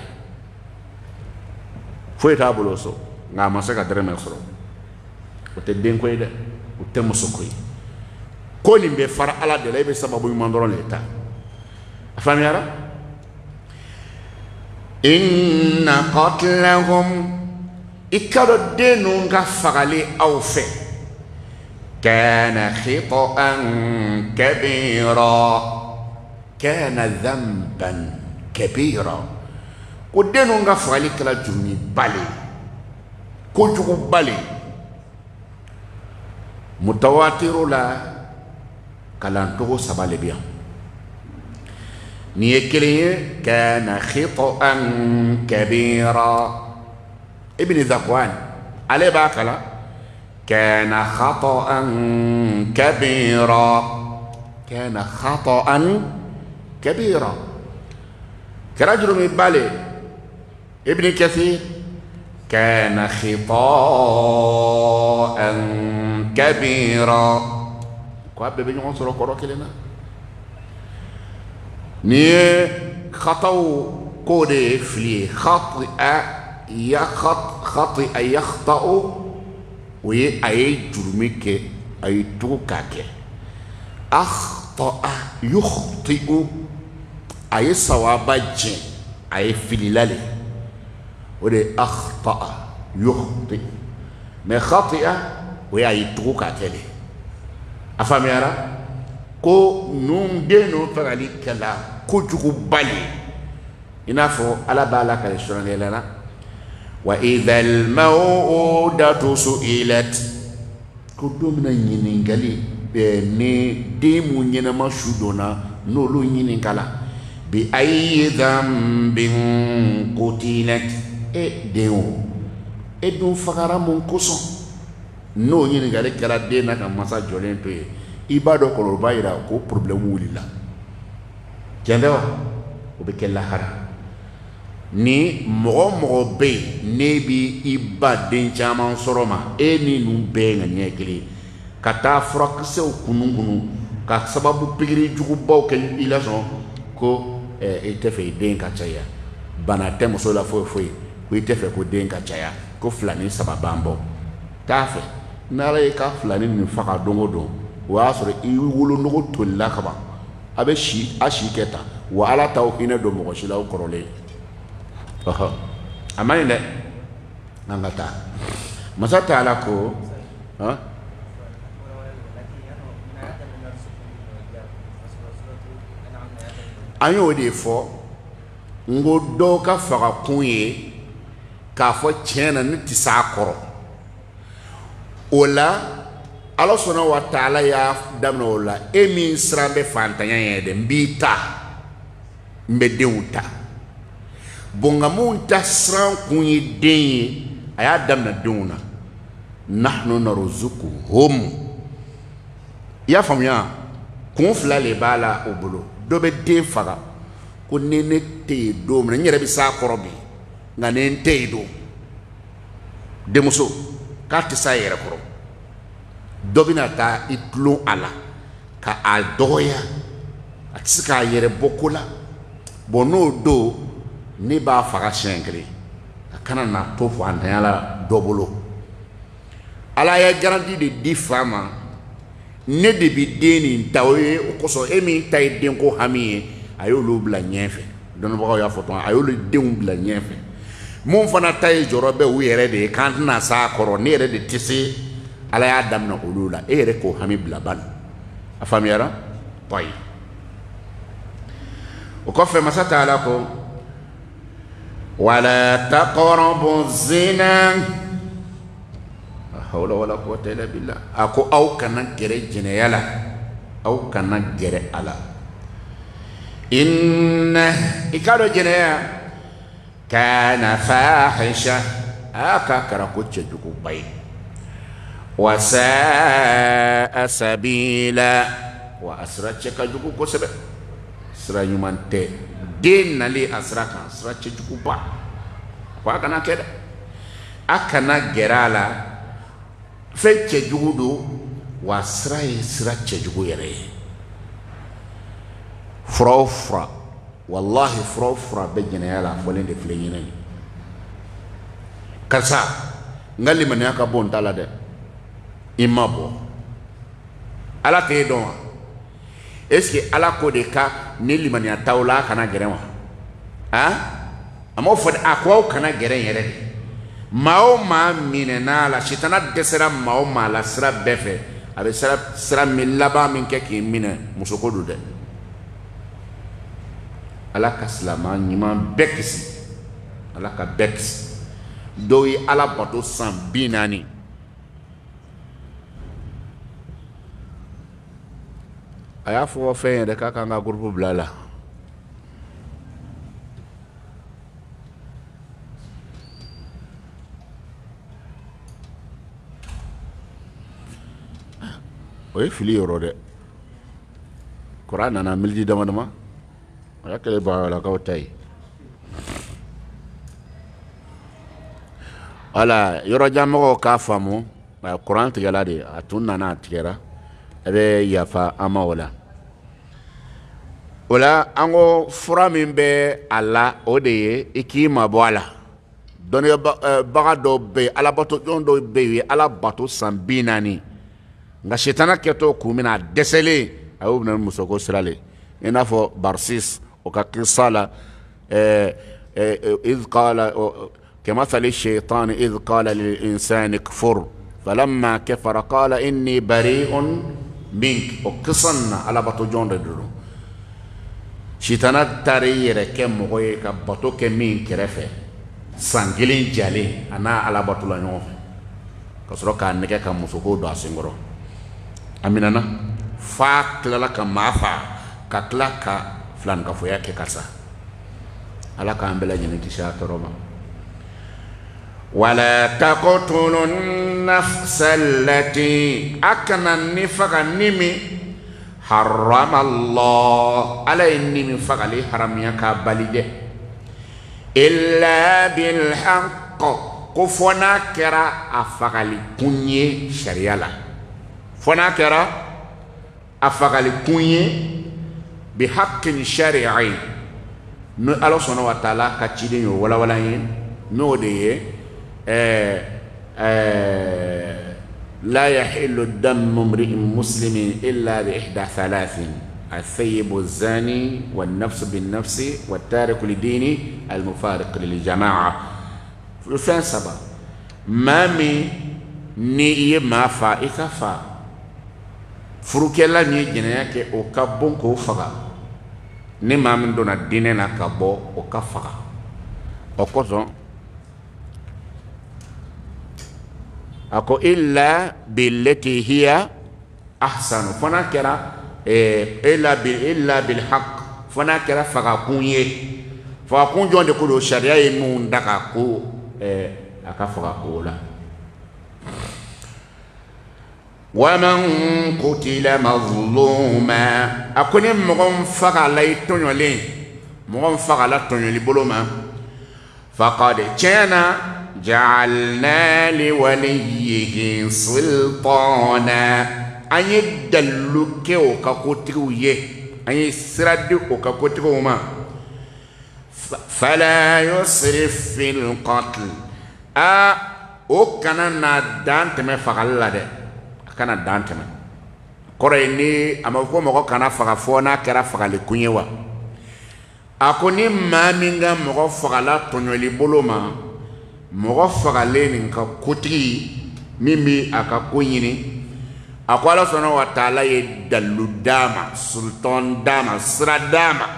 foi ta bolo so nga ma se ka tremeso o te den ko ide o te musukoy ko ni be fara ala de la be sababu mandoro leta afamiara inna qatlahum ikado denu nga fagali aw fe kana khita'an kabira kana dhanban kabira ko denu nga fagali kala jumi bale ko jugu bale mutawatiru la kalantogo sabale bien ni ekele kana khita'an kabira ابن ذكوان عليه باكلا كان خطأ كبيرا كان خطأ كبيرا كرجل من بالي ابن كثير كان خطأ كبيرا كواب بن عنصر وكروك لنا ني خطأ كودي فلي خطأ خطئ يخطأ وي اي جرمك اي توكاك اخطأ يخطئ اي صوابج اي فليلالي ودي اخطأ يخطئ ما خطئ وي اي توكاك لي افاميرا كو نون دينو فغالي كلا كو جوكو بالي ينافو على بالك الشرن لنا وإذا الموءودة سئلت كدومنا ينينغالي بني ديمو ينما شودونا نولو ينينغالا بأي ذنب قتلت e denwo e dun fagara mun kosɔn n'o ɲininkali kɛra den na ka masa jɔlen to ye i b'a dɔn kɔlɔlɔba yira ko problème wulila tiɲɛ tɛ wa o bɛ kɛ lahara ni mɔgɔ mɔgɔ bɛ yen ne bɛ i ba den caman sɔrɔ ma e ni ninnu bɛɛ ye ŋaniya kelen ka taa furakisɛw kunun ka sababu pikiri jugubaw kɛ i la sɔn ko i tɛ fɛ i den ka caya bana tɛ muso la foyi foyi ko i tɛ fɛ ko den ka caya ko 2 ni 3 b'an bɔ t'a fɛ n'Ala ye ka 2 nin faga don o don o y'a sɔrɔ i wolonogo tolila ka ban a bɛ a si kɛ tan wa Ala t'aw hinɛ don mɔgɔ si la aw kɔrɔlen a ma ɲi dɛ an ka taa masa Taala ko an y'o de fɔ n ko dɔw ka faga kun ye k'a fɔ tiɲɛ na ne tɛ s'a kɔrɔ o la Ala sɔnna wa Taala y'a daminɛ o la e min siran bɛ fantanya ye dɛ n b'i ta n bɛ denw ta bon nka mun ta siran kun ye den ye a y'a daminɛ denw na nahnu narzuquhum i y'a faamuya kun 2 le b'a la o bolo dɔ bɛ den faga ko ni ne tɛ yen don min n yɛrɛ bɛ s'a kɔrɔ bi nka ni n tɛ yen don denmuso k'a tɛ s'a yɛrɛ kɔrɔ dɔ bɛna taa i dulon a la ka a dɔgɔya a tɛ se k'a yɛrɛ bɔ ko la bon n'o don ne b'a faga siɲɛ kelen a kana na to fantanya la dɔ bolo Ala ye garanti de di fa ma ne de bɛ den nin ta o ye o kosɔn e min ta ye denko hami ye a y'olu bila ɲɛfɛ dɔnnibagaw y'a fɔ tɔn a y'olu denw bila ɲɛfɛ mun fana ta ye jɔrɔ bɛ u yɛrɛ de ye k'an tɛna s'a kɔrɔ ne yɛrɛ de tɛ se Ala y'a daminɛ olu la e yɛrɛ k'o hami bila ban a faamuyara tayi o kɔfɛ masa Taala ko wala taqrabu zina hawla wala quwwata illa billah a ko aw kana gɛrɛ jɛnɛya la aw kana gɛrɛ a la inna i k'a dɔn jɛnɛya kana fahisha a ka kɛra ko cɛjuguba ye wa sa'a sabila wa a sira cɛ ka jugu kosɛbɛ sira ɲuman tɛ den nalen a sira kan sira cɛjuguba ko a kana kɛ dɛ a kana gɛrɛ a la fɛn cɛjugu don wa sira ye sira cɛjugu yɛrɛ ye fura o fura wallahi fura o fura bɛ jɛnɛya la a fɔlen de filɛ ɲinɛ nin karisa n ka limaniya ka bɔ n ta la dɛ i ma bɔ Ala t'e dɔn wa est-ce que Ala ko de ka ni limaniya t'aw la a kana gɛrɛ wa a m'o fɔ a ko aw kana gɛrɛ yɛrɛ de maa o maa minɛn'a la sitana dɛsɛra maa o maa la sira bɛɛ fɛ a bɛ sira min laban min kɛ k'i minɛ musoko don dɛ Ala ka silamɛ ɲuman bɛɛ kisi Ala ka bɛɛ kisi dɔw ye Ala bato san 40 a y'a fɔ fɛn yɛrɛ k'a kan ka groupe bila la o ye fili yɔrɔ dɛ Kuran nana militi dama dama o y'a kɛlen bagalakaw ta ye wala yɔrɔjan mɔgɔw k'a faamu Kuran tigɛla de a tun nana a tigɛra a bɛ yafa an ma o la an ko fura min bɛ a la o de ye i k'i mabɔ a la dɔnniyabaga dɔw bɛ yen alabatɔjɔn dɔw bɛ yen u ye Ala bato san 40 nka sitana kɛtɔ kun min na a dɛsɛlen a y'o minɛ musoko sira le i n'a fɔ Barsis o ka kisa la إذ قال كمثل الشيطان إذ قال للإنسان كفر فلما كفر قال إني بريء منك وقصنا على بطو جون ردو شيطان تاريخ كم مغوي كبطو كمين كرفه سانجلين جالي أنا على بطو لنوف كسرو كان نكا كمسوكو دو أسنغرو أميننا فا كلا كمافا كلا كفلان كفويا كسا ala k'an bɛɛ lajɛlen kisi a tɔɔrɔ ma ولا تقتلوا النفس التي أكن النفق النمي حرم الله على النمي فقالي حرم يكابالي إلا بالحق كفنا كرا أفقالي كوني شريالا فنا كرا أفقالي كوني بحق شرعي نو الله سبحانه وتعالى كتشيدين ولا ولا ين نو دي لا يحل الدم امرئ مسلم إلا بإحدى ثلاث الثيب الزاني والنفس بالنفس والتارك لدين المفارق للجماعة فين سبا مامي ني ما فا إكفا فروكيلا ني جنياك أو كابون كوفا ني مامي دونا ديننا كابو أو كفا أو كوزون أكو إلا بالتي هي أحسن فنا كرا إلا بالحق فنا كرا فقاكوني فقاكون جون دكولو شريعة مون دكاكو أكفقاكولا ومن قتل مظلوما أكوني مغم فقا ليتونيولين مغم فقا ليتونيولي بلوما فقد كان جعلنا لوليه سلطانا أن يدلوك وكاكوتيويه أن يسرد وكاكوتيوما فلا يسرف في القتل وكان ندان تمي فغلا ده كان ندان تمي كوريني أما فو مغو كان فغفونا كرا فغالي كونيوا أكوني ما مينغا مغو فغلا تونيولي بولوما mɔgɔ fagalen ka kotigi min bi a ka ko ɲini a ko Ala subhanahu wa taala ye dalu d'a ma sultan d'a ma sira d'a ma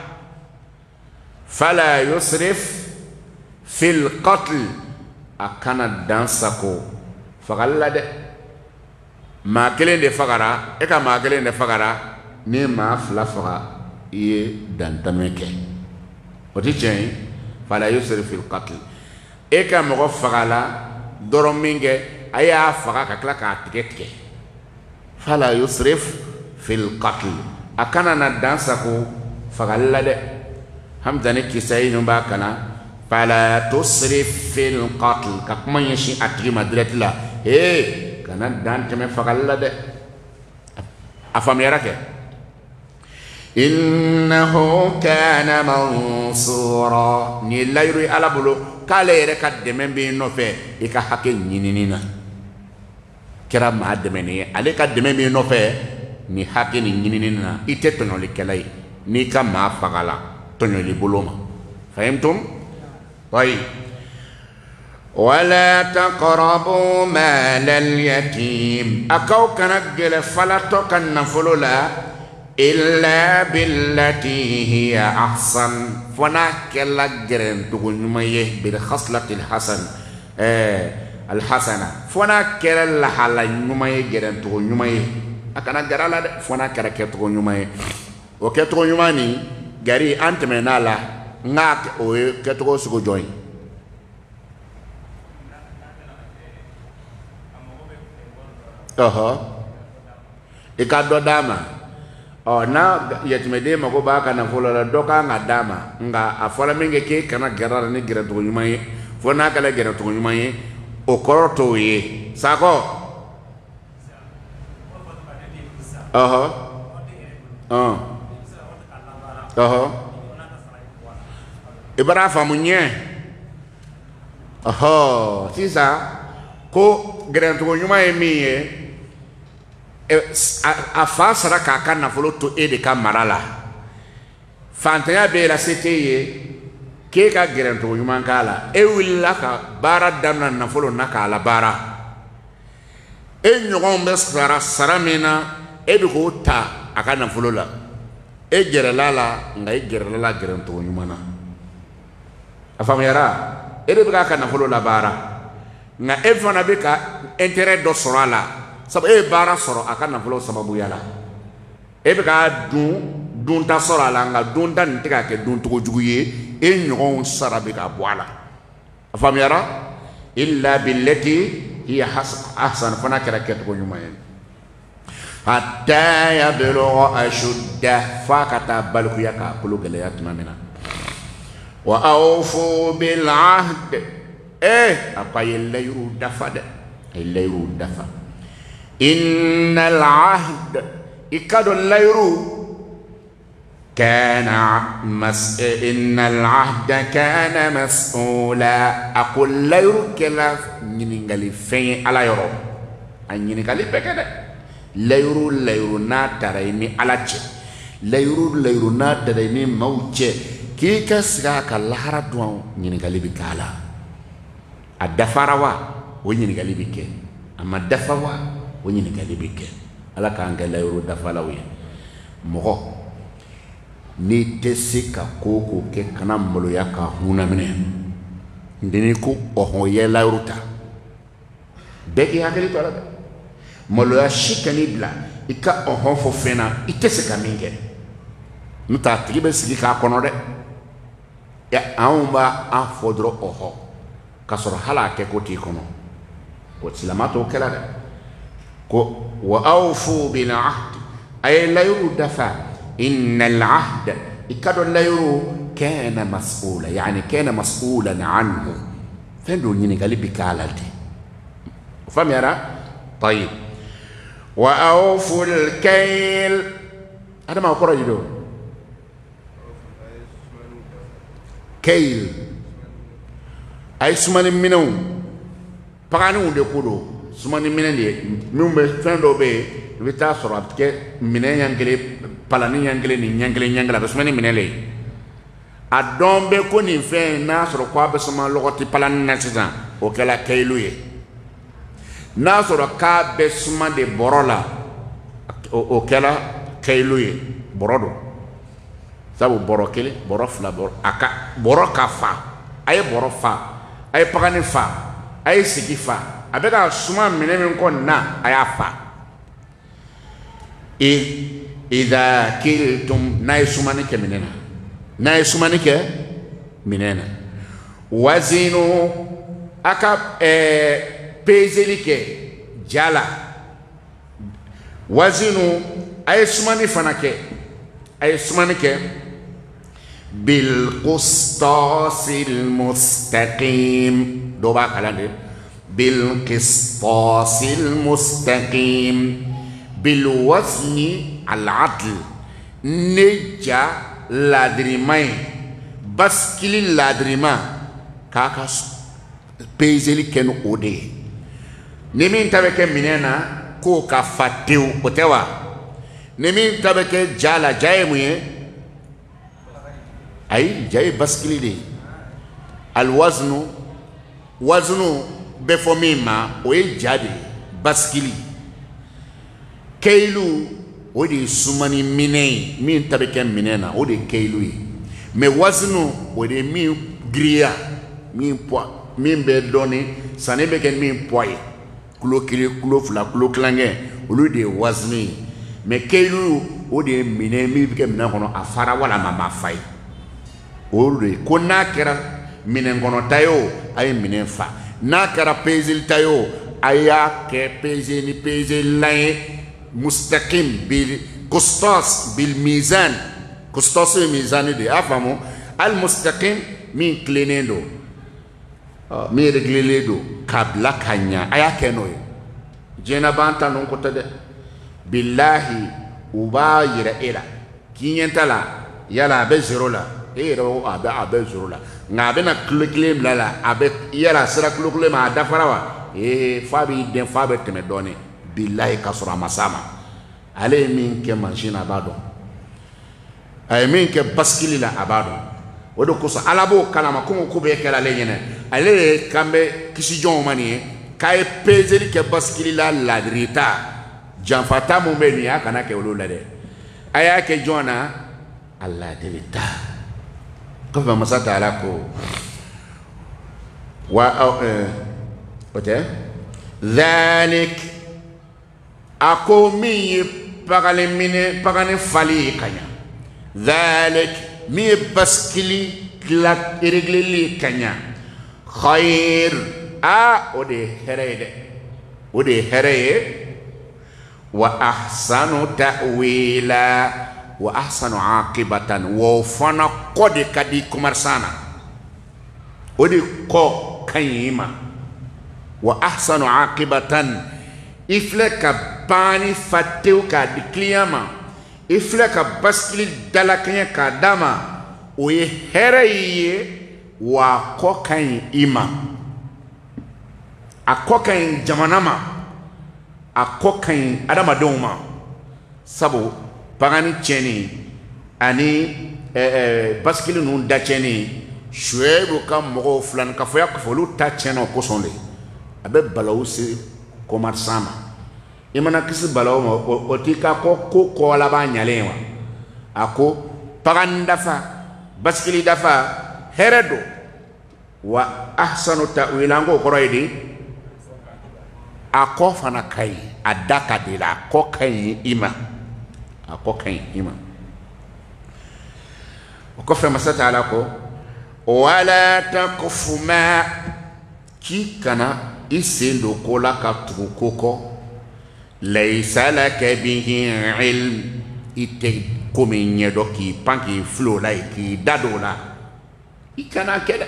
fala yusrif fil qatl a kana dan sago fagali la dɛ maa kelen de fagara e ka maa kelen de fagara ni maa fila faga i ye dantamɛ kɛ o ti tiɲɛ ye fala yusrif fil qatl e ka mɔgɔ fagala dɔrɔn min kɛ a y'a faga ka tila k'a tigɛ tigɛ fala yusrif fil qatl a kana na dan sago fagali la dɛ hamza ni kisa yi ninnu b'a kana fala tusrif fil qatl ka kuma ɲɛsin a tigi ma direct la kana dan tɛmɛ fagali la dɛ a faamuyara kɛ innahu kana mansura ni layiru Ala bolo k'ale yɛrɛ ka dɛmɛ bɛ nɔfɛ i ka hakɛ ɲinini na kɛra maa dɛmɛni ye ale ka dɛmɛ bɛ nɔfɛ ni hakɛ ni ɲinini na i tɛ tɔɲɔlikɛla ye n'i ka maa fagala tɔɲɔli bolo ma fahimtum طيب ولا تقربوا مال اليتيم أكو كان جل فلا تكن فلولا إلا بالتي هي أحسن فنا كلا جرن تقول نميه بالخصلة الحسنة فنا كلا لحالا نميه جرن تقول نميه أكنا جرالا فنا كلا تقول نميه وكتقول نماني جري أنت منالا ناك أو كتقول سكو جوين ikado dama na yatimede mako ba kana folo la doka nga dama nga afola minge ke kana gerara ni gera to nyumaye fona kala gera to nyumaye o koroto ye sako ibara famunye sisa ko gera to nyumaye miye a fa sara k'a ka nafolo to e de ka mara la fantanya b'e la se t'e ye k'e ka gɛrɛncogo ɲuman k'a la e wulila ka baara daminɛ nafolo na k'a la baara e ɲɔgɔnw bɛ sara min na e bɛ k'o ta a ka nafolo la e gɛrɛla la nka e gɛrɛla la gɛrɛncogo ɲuman na a faamuyara e de bɛ k'a ka nafolo la baara nka e fana bɛ ka intérêt dɔ sɔrɔ a la sabu e baara sɔrɔ a ka nafolo sababuya la e bɛ ka dunta sɔrɔ a la nka dunta nin tɛ ka kɛ duntogo jugu ye e ɲɔgɔnw sara bɛ ka bɔ a la a faamuyara إلا بالتي هي أحسن فنا كركت كونيومين حتى يبلغ أشده فكتا بلغ يكا كلو غليات مامنا وأوفوا بالعهد أقاي الليرو دفد الليرو دفا إن العهد إكادو الليرو كان إن العهد كان مسؤولا أقول ليرو كلا نينغالي فين على يورو أن نينغالي بكده ليرو ناتريني على شيء ليرو ناتريني موجة كي كسرا كالهرا دوان نينغالي بكالا الدفاروا ونينغالي بكه أما دفوا ونينغالي بكه على كان ليرو دفالاوي مغو ni tese ka koko ke kana maloya ka huna mine ndini ko oho ye la ruta beki hakeli to la maloya shikani bla ika oho fo fena itese ka minge nuta tibe sigi ka kono de ya aumba afodro oho kasoro hala ke ko ti kono ko silamato kala de ko wa awfu bil ahd ay la yudafa إن العهد إكادو الليرو كان مسؤولا يعني كان مسؤولا عنه فندو نيني قالي بكالتي فهم يرى طيب وأوفوا الكيل هذا ما أقرأ جدو كيل أي سمان منو بغانو دي كودو سمان منو دي ميوم فندو بي vita soro ke mine yangele palani yangele ni yangela besmani minele adombe ko ni fe na soro kwa besma logoti palani na sisan o kala kailuye na soro ka besma de borola o kala kailuye borodo sabu borokele borofla bor aka boroka fa ay borofa ay pagani fa ay sigifa abega suma mine min ko na ayafa إذا كلتم نايسومانك مننا وزنوا أكاب بيزلك جالا وزنوا أي سمانك بالقسطاس المستقيم دوبا كلام بالقسطاس المستقيم بالوزن العدل نجا لادريماي بسكيلي لادريما كاكاس بيزلي كانوا اودي نمين تبكي مننا كوكا فاتيو وتوا نمين تبكي جالا جاي مويه اي جاي بسكيلي دي الوزن وزن بفوميما وي جادي بسكيلي keilu odi sumani mine min tabeke minena odi keilu me wazinu odi mi gria min po min be doni sanebe ken min poy kulo kili kulo fula kulo klange olu de wazini me keilu odi mine mi be mina kono afara wala mama fay olu ko na kera mine kono tayo ay mine fa na kera pezil tayo aya ke pezini pezil lay مستقيم بالقسطاس بالميزان قسطاس الميزان دي افهموا المستقيم من كلينيدو مي رجليدو قبل كانيا ايا كنوي جينا بانتا نون كوتا بالله وبا يرا كينتلا يلا بزيرو لا ايرو ابا زيرو لا ngabena kliklim lala abe yala sira kliklim ma dafarawa fabi den fabe teme doni billahi kasura masama ale min ke machine abado ay min ke baskili la abado wodo ko so alabo kalama ko ko be kala le nyene ale kambe kisi jon mani kay pezeli ke baskili la ladrita janfata mo meni akana ke wolo lade aya ke jona alla dirita ko ba masata ala ko wa ote ذلك ako mi pagale mine pagane fali kanya ذلك mi baskili klak ireglili kanya khair o de hɛrɛ ye dɛ o de hɛrɛ ye wa ahsanu ta'wila wa ahsanu aqibatan wa fana kɔ de ka di commerçant na o de kɔ ka ɲi ma wa ahsanu aqibatan i filɛ ka banni fa tewu k'a di client ma i filɛ ka basikili dalakɛɲɛ k'a d'a ma o ye hɛrɛ y'i ye wa kɔ ka ɲi i ma a kɔ ka ɲi jamana ma a kɔ ka ɲi adamadenw ma sabu baganni tiɲɛni ani basikili ninnu da tiɲɛni Shuaibu ka mɔgɔw filani ka fɔ olu ta tiɲɛna o kosɔn de a bɛ balawu se commerçant ma i mana kisi balawu ma o t'i ka ko kɔ laban ɲalen wa a ko baganni dafa basikili dafa hɛrɛ don wa ahsanu ta'wila ngo kɔrɔ ye di a kɔ fana ka ɲi a da ka di la a kɔ ka ɲi i ma a kɔ ka ɲi i ma o kɔfɛ masa Taala ko wala taqfu ma k'i kana i sen don ko la ka tugu ko kɔ laysa laka bihi ilm i tɛ ko min ɲɛdɔn k'i pan k'i filɛ o la yen k'i da don o la i kana kɛ dɛ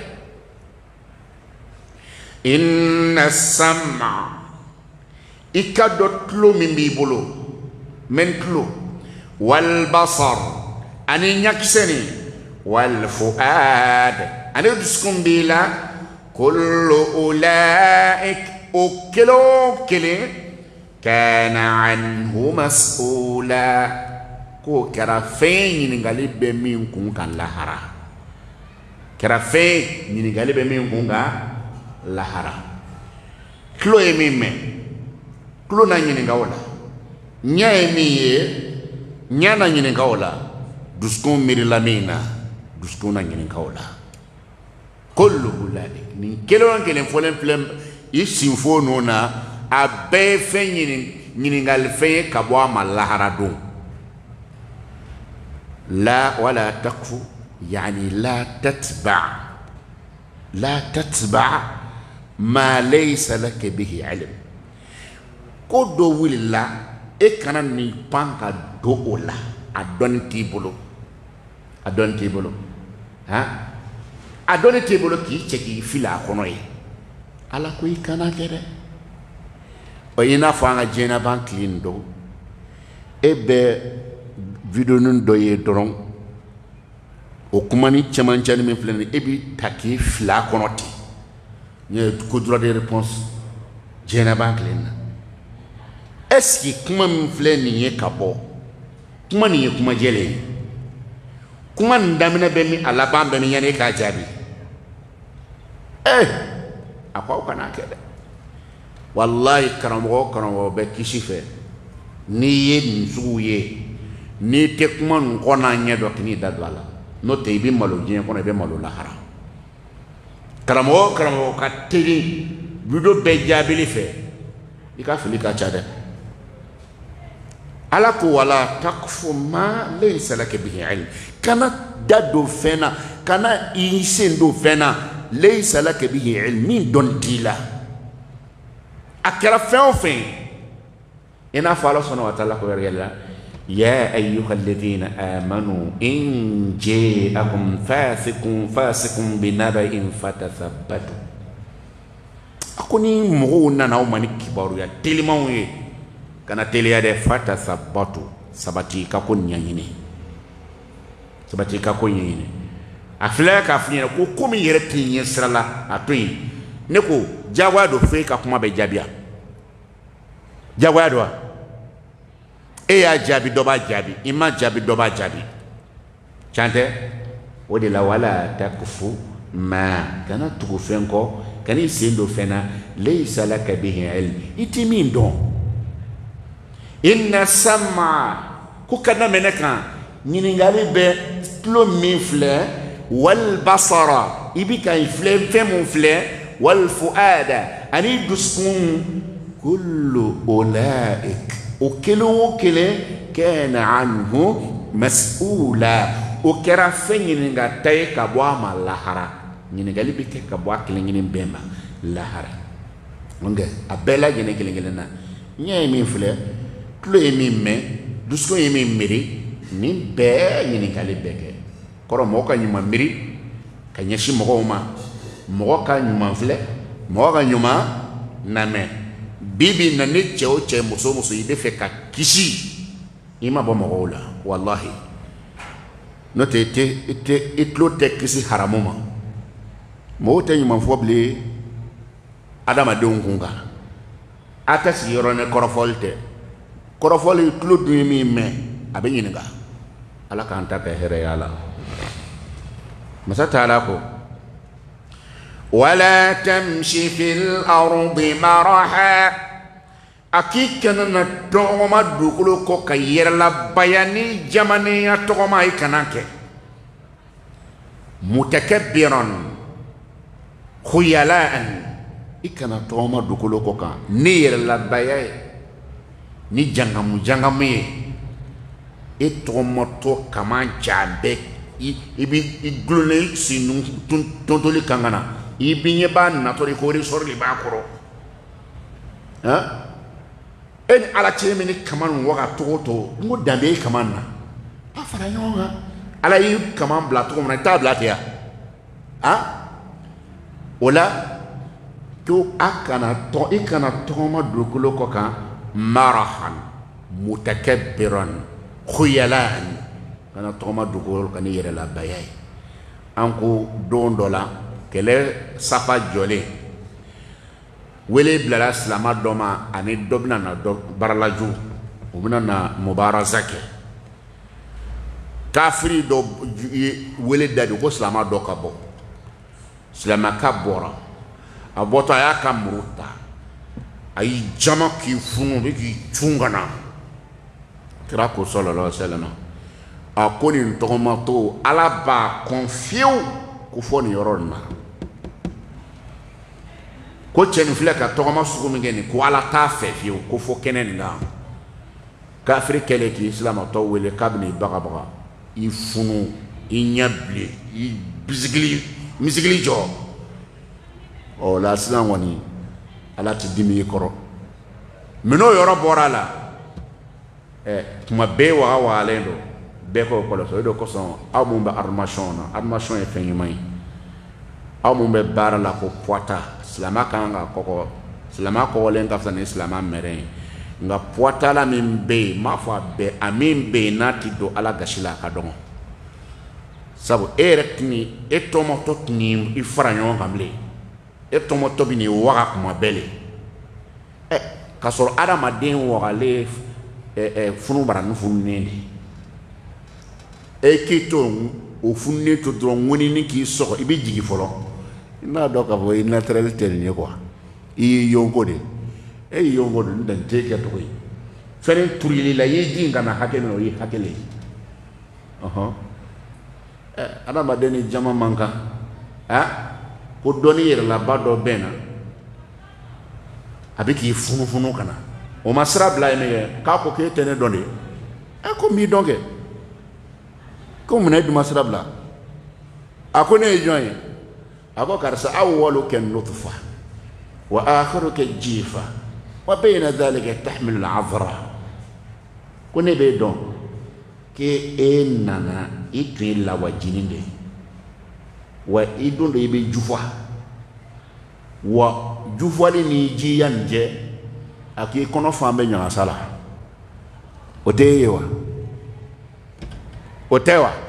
inna sam'a i ka dɔ tulo min b'i bolo mɛn tulo wal basar ani ɲakisɛ nin wal fuad ani dusukun b'i la kullu ulaik o kelen o kelen kana anhu mas'ula k'o kɛra fɛn ɲininkali bɛ min kun kan lahara kɛra fɛn ɲininkali bɛ min kun kan lahara tulo ye min mɛn tulo na ɲininka o la ɲɛ ye min ye ɲɛ na ɲininka o la dusukun miirila min na dusukun na ɲininka o la kullu ulaik nin kelen o kelen fɔlen filɛ i sinfo ninnu na a bɛɛ ye fɛn ɲininkali fɛn ye ka bɔ a ma lahara don la wala taqfu yani la tatba ma laysa laka bihi ilm ko dɔ wulila e kana nin pan ka don o la a dɔnni t'i bolo a dɔnni t'i bolo a dɔnni t'i bolo k'i cɛ k'i fili a kɔnɔ ye ala ko i kana kɛ dɛ o ye i n'a fɔ an ka diɲɛlaban tile nin dɔn e bɛ videonin dɔ ye dɔrɔn o kuma ni cɛmancɛ min filɛ nin ye e b'i ta k'i fili a kɔnɔ ten n ye ko droit de réponse diɲɛlaban tile nin na est-ce que kuma min filɛ nin ye ka bɔ kuma nin ye kuma jɛlen ye kuma nin daminɛ bɛ min a laban bɛ min yanni e k'a jaabi a ko aw kana kɛ dɛ wallahi karamɔgɔ o karamɔgɔ bɛ kisi fɛ n'i ye nin sugu ye n'i tɛ kuma nin kɔnɔ ɲɛ dɔn k'i da don a la n'o tɛ i bɛ malo diɲɛ kɔnɔ i bɛ malo lahara karamɔgɔ o karamɔgɔ ka teli video bɛɛ jaabili fɛ i ka fili ka ca dɛ ala ko wala taqfu ma laysa laka bihi ilm kana da don fɛn na kana i sen don fɛn na laysa laka bihi ilm min dɔn t'i la a kɛra fɛn o fɛn i n'a fɔ ala sɔnna wa taala ko yɛrɛ la ya ayyuha alladhina amanu in ja'akum fasiqun binaba'in fatathabbatu a ko ni mɔgɔw nana aw ma ni kibaruya telimanw ye kana teliya dɛ fatathabbatu sabati ka ko ɲɛɲini sabati ka ko ɲɛɲini a filɛ k'a f'i ɲɛna ko komi yɛrɛ t'i ɲɛ sira la a to yen ne ko jagoya don fo e ka kuma bɛ jaabiya jagoya don wa e y'a jaabi dɔ b'a jaabi i ma jaabi dɔ b'a jaabi can tɛ o de la wala taqfu ma kana tugu fɛn kɔ kana i sen don fɛn na laysa laka bihi ilm i ti min dɔn inna sam'a ko ka daminɛ ne kan ɲininkali bɛ tulo min filɛ wal basara i bi ka filɛ fɛn mun filɛ wal fuada ani dusukun kullu ulaik o kelen o kelen kana anhu mas'ula o kɛra fɛn ɲininkata ye ka bɔ a ma lahara ɲininkali bɛ kɛ ka bɔ a kelen kelen bɛɛ ma lahara nge a bɛɛ lajɛlen kelen kelen na ɲɛ ye min filɛ tulo ye min mɛn dusukun ye min miiri nin bɛɛ ɲininkali bɛɛ kɛ kɔrɔ mɔgɔ ka ɲuman miiri ka ɲɛsin mɔgɔw ma mɔgɔ ka ɲuman filɛ mɔgɔ ka ɲuman lamɛn bibi na ni cɛ o cɛ muso muso i bɛ fɛ ka kisi i ma bɔ mɔgɔw la walahi n'o tɛ i tulo tɛ kisi haramu ma mɔgɔw tɛ ɲuman fɔ bilen adamadenw kun kan a tɛ sigi yɔrɔ ni kɔrɔfɔli tɛ kɔrɔfɔli tulo dun ye min mɛn a bɛ ɲininka ala k'an ta kɛ hɛrɛya la masa taala ko wala tamshi fil ardi maraha a k'i kana na tɔgɔma dugukolo kɔ ka yɛrɛlabaya ni jamanenya tɔgɔma i kana kɛ mutakabbiran khuyalan i kana tɔgɔma dugukolo kɔ kan ni yɛrɛlabaya ye ni jangamu ye e tɔgɔmatɔ kama ja bɛɛ i bi gulonnen si tontoli kan ka na i bi ɲɛ b'a natɔ de ko resɔrɔ de b'a kɔrɔ e ni ala cɛ min ni kama nin waga togo to n ko danbe e kama na a fara ɲɔgɔn kan ala y'i kama bila cogo min na i t'a bila ten o la to i kana tɔgɔma dugukolo kɔ kan marahan mutakabbiran khuyalan kana tɔgɔma dugukolo kan ni yɛrɛlabaya ye an ko don dɔ la kɛlɛ safa jɔlen wele bilara silama dɔ ma ani dɔ bɛna na dɔ baralaju u bɛna na mubaraza kɛ kafiri dɔ ye wele da de ko silama dɔ ka bɔ silamaka bɔra a bɔtɔ a y'a ka muru ta a y'i jama k'i funu bɛ k'i cun ka na kira ko sallallahu alaihi wasallam a ko nin tɔgɔmatɔ ala b'a kɔn fiyewu ko fɔ nin yɔrɔ nin na ko cɛ nin filɛ ka tɔgɔma sugu min kɛ nin ko ala t'a fɛ fiyewu ko fɔ kɛnɛ nin kan kafiri kɛlen k'i silamatɔ wele k'a bɛna i bagabaga i funu i ɲɛ bilen i misigili jɔ ɔ la sisan kɔni ala ti dimi i kɔrɔ mɛ n'o yɔrɔ bɔra a la tuma bɛɛ wagalen don bɛɛ k'o kɔlɔsi o de kosɔn aw mun bɛ armation na armation ye fɛn ɲuman ye aw mun bɛ baara la ko poita silama kan ka kɔkɔ silama kɔkɔlen ka fisa ni silama mɛrɛ ye nka poita la min bɛ yen n m'a fɔ a bɛɛ a min bɛ yen n'a ti don ala gasi la a ka dɔgɔ sabu e yɛrɛ tini e tɔmɔtɔ tini i fara ɲɔgɔn kan bilen e tɔmɔtɔ bɛ n'i waga kuma bɛɛ le k'a sɔrɔ adamaden wagalen funu bara ni fununen de e k'i to o fununen to dɔrɔn ŋunini k'i sɔgɔ i bɛ jigin fɔlɔ i n'a dɔn k'a fɔ i naturel tɛ nin ye quoi i y'i yonko de e y'i yonko de n dan tɛ kɛ cogo ye fɛnɛ turuli la i ye ji in kana hakɛ min o ye hakɛ le ye adamaden ni jama man kan ko dɔnni yɛrɛlaba dɔ bɛn na a bɛ k'i funufunu ka na o ma sira bila ye ne kɛ k'a ko k'e tɛ ne dɔn de ko n b'i dɔn kɛ ko munna e dun ma sira bila a ko ne ye jɔn ye a ko karisa awwalu kɛ nutfa wa akhiru kɛ jifa wa bayna dhalika tahmilu al-'adhra ko ne b'e dɔn k'e nana i tun ye lawajinin de ye wa i don dɔ i bɛ jufa wa jufali ni jiya nin cɛ a k'i kɔnɔ fan bɛ ɲagasa la o tɛ e ye wa o tɛ wa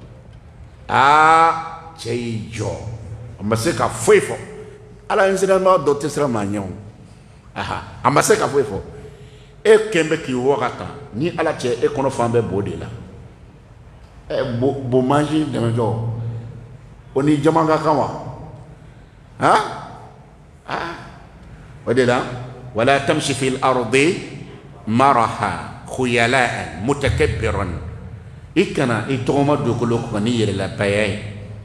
cɛ y'i jɔ a ma se ka foyi fɔ ala ye sirama dɔ tɛ siran maa ɲɛ o a ma se ka foyi fɔ e kɛn bɛ k'i waga tan ni ala cɛ e kɔnɔ fan bɛ bo de la bo mansi dɛmɛtɔ o ni jama ka kan wa o de la wala tamshi fil ardi maraha khuyalan mutakabbiran i kana i tɔgɔma dugukolo kan ni yɛrɛlabaya ye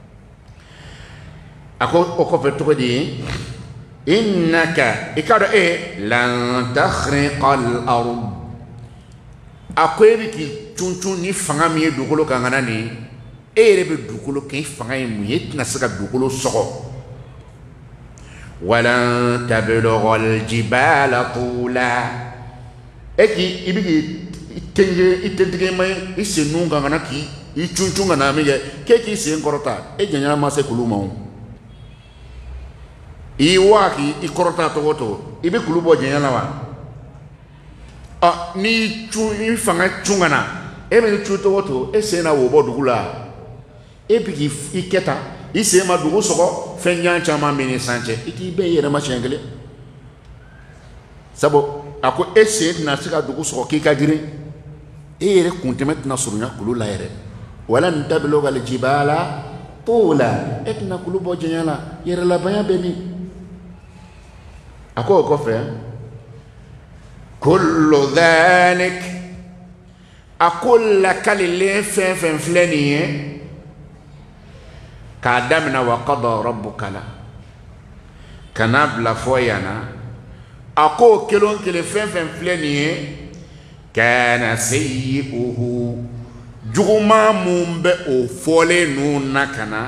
a ko o kɔfɛ cogo di innaka i ka dɔn e lan takhriqa al-ard a ko e bɛ k'i cun ni fanga min ye dugukolo kan ka na nin e yɛrɛ bɛ dugukolo kɛ i fanga ye mun ye e tɛna se ka dugukolo sɔgɔ walan tablugha al-jibala tula eki ibigi itenge mai isenunga ngana ki ichunchunga na mige keki sen korota e janya ma se kuluma iwaki ikorota togoto ibe kulubo janya lawa ni fanga chungana e me chu togoto e sena wo bodugula e bigi iketa ise ma dugu sogo fenyan chama mini sanche iti be yere ma chengele sabo ako ese na sika dugu sogo ki kagiri e yere kuntemet na surunya kulula yere wala ntabloga al jibala tula etna kulubo jenyala yere la banya beni ako ko fe kullu dhalik aqul kalil fen flaniye كادمنا وقضى ربك لا كنابلا فويانا أكو كلون كلفين فلانية كان سيئه جوما مumbe o fole nuna kana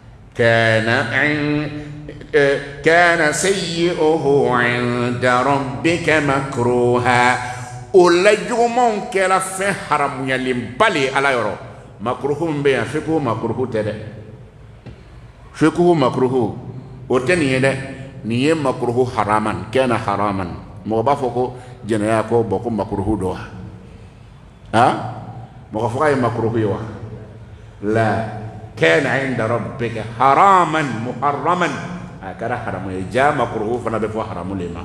كان سيئه عند ربك مكروها ولا جوما كلا في حرام يلم بالي على يرو مكروه مبيا فيكو مكروه تده فيكو مكروه وتني ده نيه مكروه حراما كان حراما مغبافكو جنياكو بوكو مكروه دو مغفقاي مكروه يوا لا كان عند ربك حراما محرما هكذا حرام جاء مكروه فانا بفو حرام لما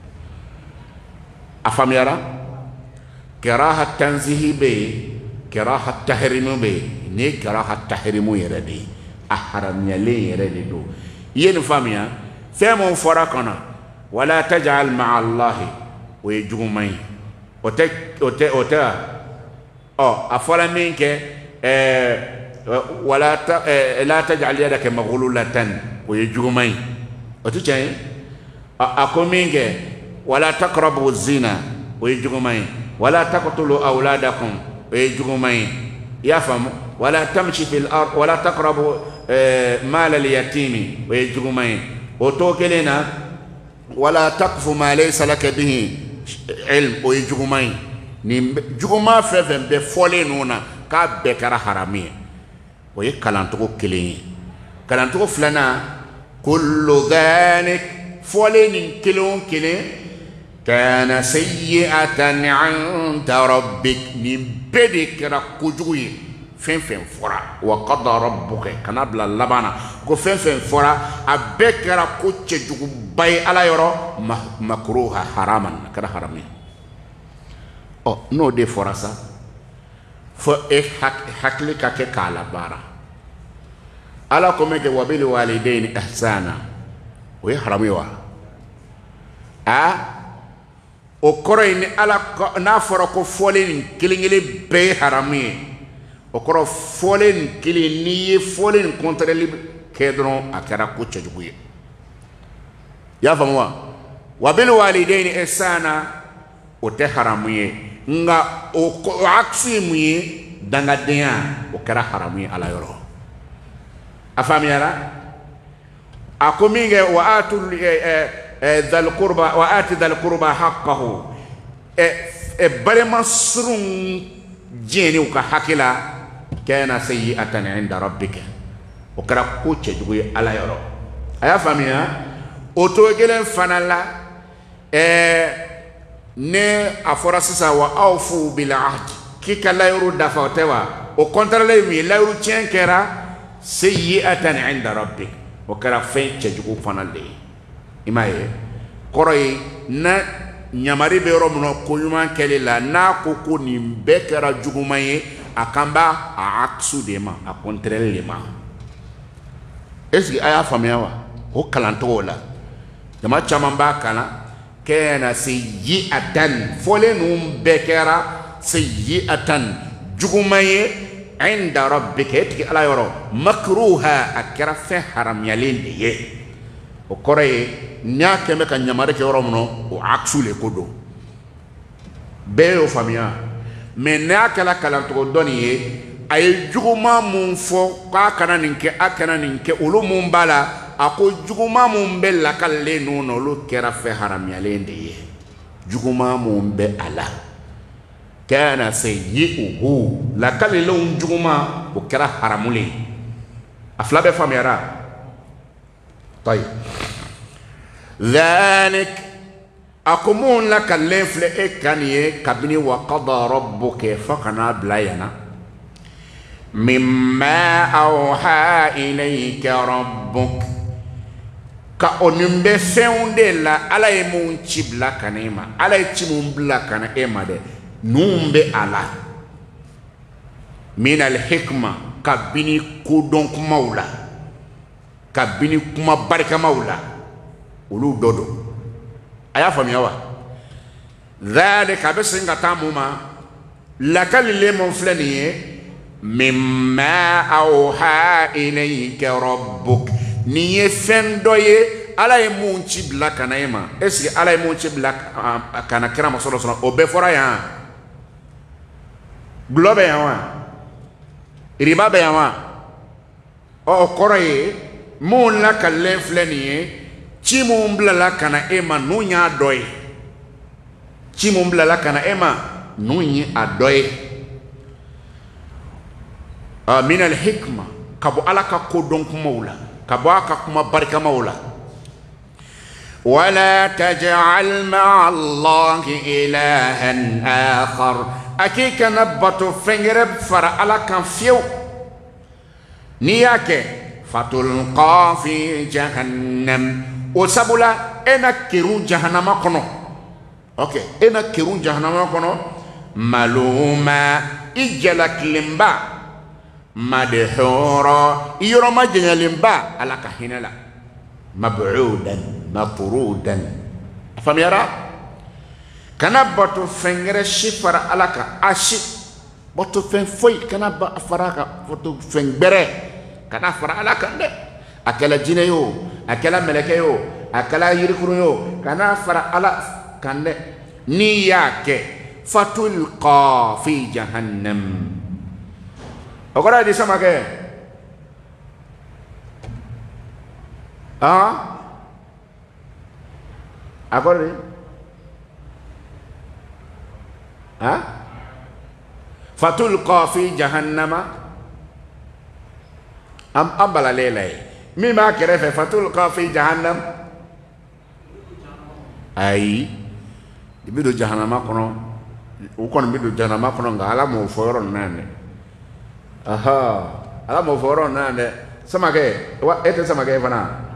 افهم يرى كراهه التنزيه بي كراهه التحريم بي ني كراهه التحريم يردي أحرم يلي يردو ينفهميا فهم فرقنا ولا تجعل مع الله ويجومي أفلا منك لا تجعل يدك مغلولة ويجومي وتجعل أقول منك ولا تقربوا الزنا ويجومي ولا تقتلوا أولادكم ويجومي يفهم ولا تمشي في الأرض ولا تقربوا مال اليتيم ويجرمين وتوكلنا ولا تقف ما ليس لك به علم ويجرمين جرما فهم بفولينونا كابكرا حرامي ويكالانتو كلين كالانتو فلنا كل ذلك فولين كلون كلين كان سيئة عند ربك نبدك ركوجوي فين فرا وقضى ربك كنابلا لبانا كو فين فرا أبكر كوتش جوجو باي على يرو مكروها حراما كذا حرامي نو دي فراسا فو حكلي كاكي كالا بارا على كوميك وبالوالدين إحسانا وي حرامي وا okoroyni ala na foro ko folen kilingile be harami okoro folen kili ni folen contre li kedron akara ko tjuguye ya famwa wa bil walidaini ihsana o te haramuye nga o aksi muye danga dia o kara haramuye ala yoro afamiyara akominge wa atul ذا القربى وآت ذا القربى حقه برما سرون جيني وكحكلا كان سيئة عند ربك وكرا كوتش جوي على يرو أيا فاميا أوتوغيلن فنالا ne afora sisa wa awfu bil ahd kika la yuru dafa tewa o kontra la mi la yuru chenkera sayyi'atan 'inda rabbik wa kara fe chejugo fanale imaye koroy na nyamari be romuno ko yuma kelela na ko ko ni bekara jugumaye akamba a aksu de ma a contrôler le ma est-ce que aya famiyawa o kalanto wala jama chamamba kana kana sayyi'atan folenum bekara sayyi'atan jugumaye inda rabbika etki ala yoro makruha akra fa haram yalinde ye o koroye nya keme ka nyamare ke yoromuno o aksu le kodo be o famia me na kala kala to doni ay juguma mun fo ka kana ninke akana ninke ulu mun bala ako juguma mun be lakalle nu no lu kera fe haramiyalen de ye juguma mun be ala kana sayyi'uhu lakalle lu juguma o kera haramule afla be famiyara طيب ذلك أكمون لك الليفل إكاني كبني وقضى ربك فقنا بلاينا مما أوحى إليك ربك كأنم بفون دلا على يمون تبلا كنيما على يتمون بلا كنا إما ده نوم بألا من الحكمة كبني كودونك مولا كبني كما بارك مولا ولو دودو أيا فميوا ذلك بس إنك تاموما لكن اللي منفلني مما أوحى إليك ربك نيه فندوي على يمونشي بلاك نايما إسي على يمونشي بلاك كان كرام صلى الله عليه وسلم أبفرا يا غلوبة يا ربا يا أو كوري مون لك اللي فلني chimum blala kana ema nunya doy chimum blala kana ema nunyi adoy min al hikma kabu alaka kodon maula kabu aka kuma barka maula wala taj'al ma'a allahi ilahan akhar akika nabatu fingreb fara alaka fiu niyake fatulqa fi jahannam وسبلا انا كيرون جهنم كنو اوكي انا كيرون جهنم كنو ملوما اجلك لمبا مدحورا يرما جنلمبا على كهنلا مبعودا مطرودا فهم يرى كان بطو فنغر شفر على كاشي بطو فن فوي كان بفراك بطو فنغبره كان فرا على كنده akala jine yo akala meleke yo akala yirikuru yo kana fara ala kande ni yake fatulqa fi jahannam okora di sama ke akore fatulqa fi jahannama ambala lelay مما كرف فتلقى في جهنم أي يبدو جهنم كنو وكون يبدو جهنم كنو على مفورون نانه على مفورون نانه سمعك إيه سمعك فنا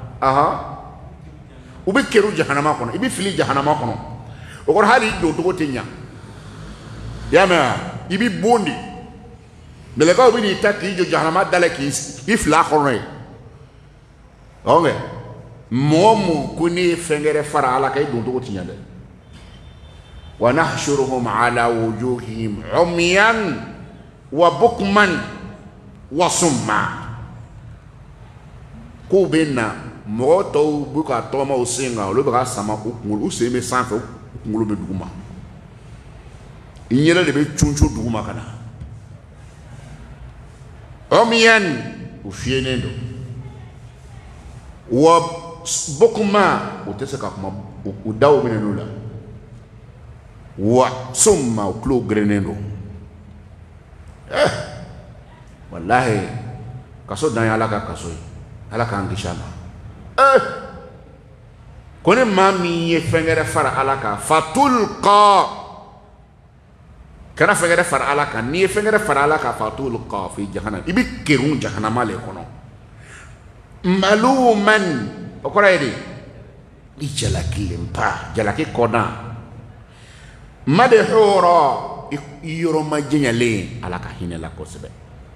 وبكرو جهنم كنو يبي فيلي جهنم كنو وكون هالي دو تينيا يا ما يبي بوندي ملكوا يبي يتاكي جو جهنم دالك يفلا كنو okay momu kuni fengere fara ala kay dun to tinyande wa nahshuruhum ala wujuhihim umyan wa bukman wa summa ko benna moto buka toma usinga lo baka sama ukungulu useme sanfa ukungulu be duguma inyele de be chunchu duguma kana umyan ufienendo wa bukma uteseka kuma udawo minenula wa summa uklo grenendo wallahi kaso dan alaka kaso alaka angishama kone mami ye fengere fara alaka fatulqa kana fengere fara alaka ni fengere fara alaka fatulqa fi jahannam ibi kerun jahannama le kono maluman okora yedi ijalaki limpa jalaki kona madhura yoro majnyale alaka hinela kosebe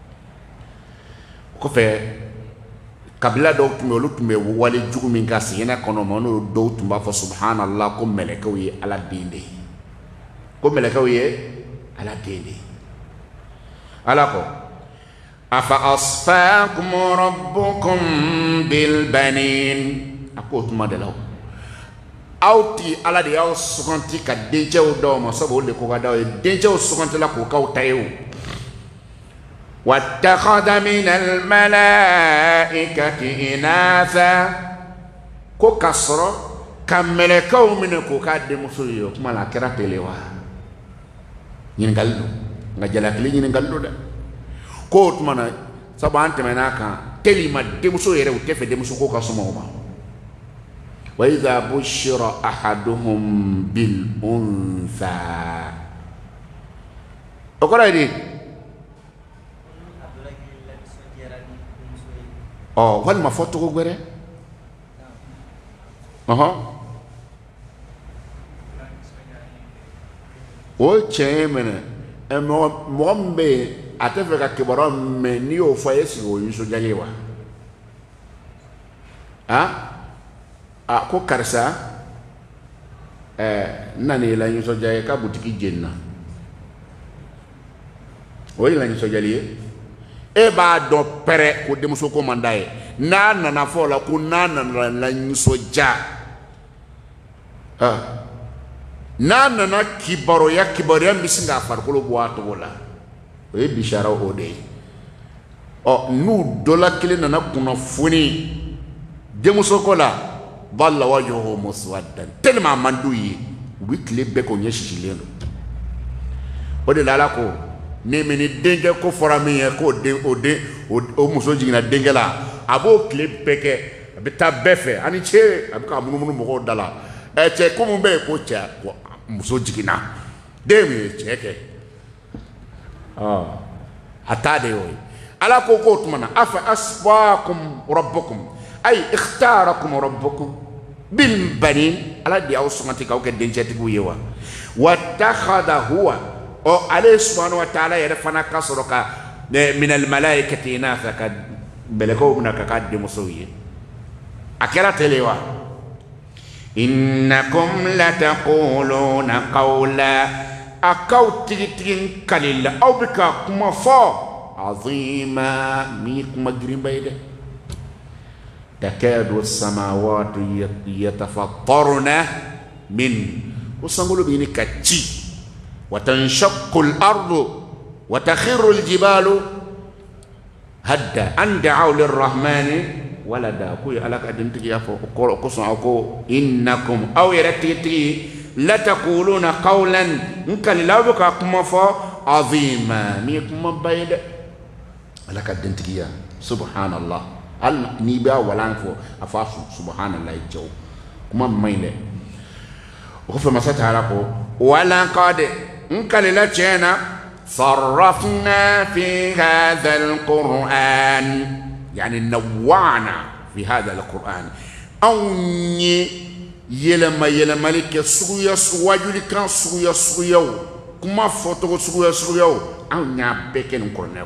ko fe kabila do tumbe wali jugumi ngasi yana kono mono do tumba fa subhanallah ko meleka wi ala dinde ko meleka wi ala dinde ala ko afa asfaakum rabbukum bil banin akot madalaw auti ala de yaw sukanti ka denjew do ma sabo le ko ga daw denjew sukanti la ko kaw tayew واتخذ من الملائكة إناثا كو كسر كملكو منكو كاد مسويو كما لا كرا تلوا ينغالو نجالا كلي ينغالو دا كوت مانا سبانت مناكا كلمة دمسو يرو تفي دمسو كو كسموما وإذا بشر أحدهم بالأنثى أقول هذه هل ما فوتو غيره o chemene mombe atefeka kibara me ni o fa yesi o yuso jalewa ko karsa nani la yuso jaye ka butiki jenna o la yuso jaliye e ba do pere ko demuso ko mandaye na na fola ko na la yuso ja na kibaro ya misinga farkolo boato wala o e bishara o de nu dola kile na kuna funi demuso ko la balla wajhuhu muswaddan tellement manduyi wi kile be ko nyeshilelo o de lala ko ne meni denge ko forami ko de o muso jigina denge la abo kile beke abita befe ani che abika munumunu mo dala che ko mbe ko cha muso jigina demi cheke atade yoy ala ko ko tumana afa asfaakum rabbukum ay ikhtarakum rabbukum bil banin ala di awsumati ka ko denjati ko yewa wattakhadha huwa o alayhi subhanahu wa ta'ala yarfana kasruka min al malaikati inatha belako munaka kadde musowiye akira telewa إنكم لتقولون قولا أكوتين كليلا أو بكا كما فا عظيما ميك مجرم بيده تكاد السماوات يتفطرن من وسنقول بيني كتشي وتنشق الأرض وتخر الجبال هدا أن دعوا للرحمن ولدا كوي على كدنتي يافو كوسو اكو انكم او يرتيتي لا تقولون قولا ان كان لابك كما فا عظيما ميكم بايد على كدنتي سبحان الله ال نيبا ولا فو افاسو سبحان الله جو كما مايله وكفى ما ستعرفوا ولا قد ان كان لا تشينا صرفنا في هذا القرآن يعني نوعنا في هذا القرآن أوني يلما لك سويا سواجولي كان سويا كما فوتو سويا أوني بكين القرآن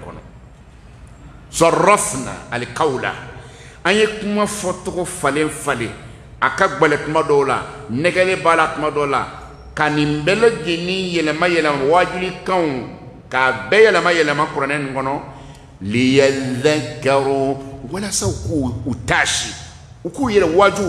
صرفنا القول أني كما فوتو فلين أكبلت مدولا نجلي بالات مدولا كان يمبل جني يلما واجولي كان كابي يلما القرآن ليذكروا ولا سوكو وتاشي وكو يلواجو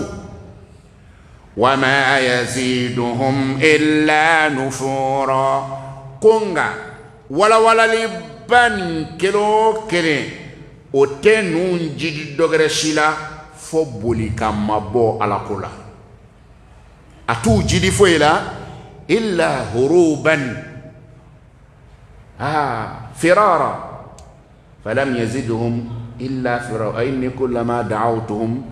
وما يزيدهم إلا نفورا كونغا ولا لبان كيلو كيلي وتنون جدي دوغرشيلا فوبولي كما بو على كولا أتو جدي فويلا إلا هروبا فرارا فلم يزدهم إلا فرارا إني كلما دعوتهم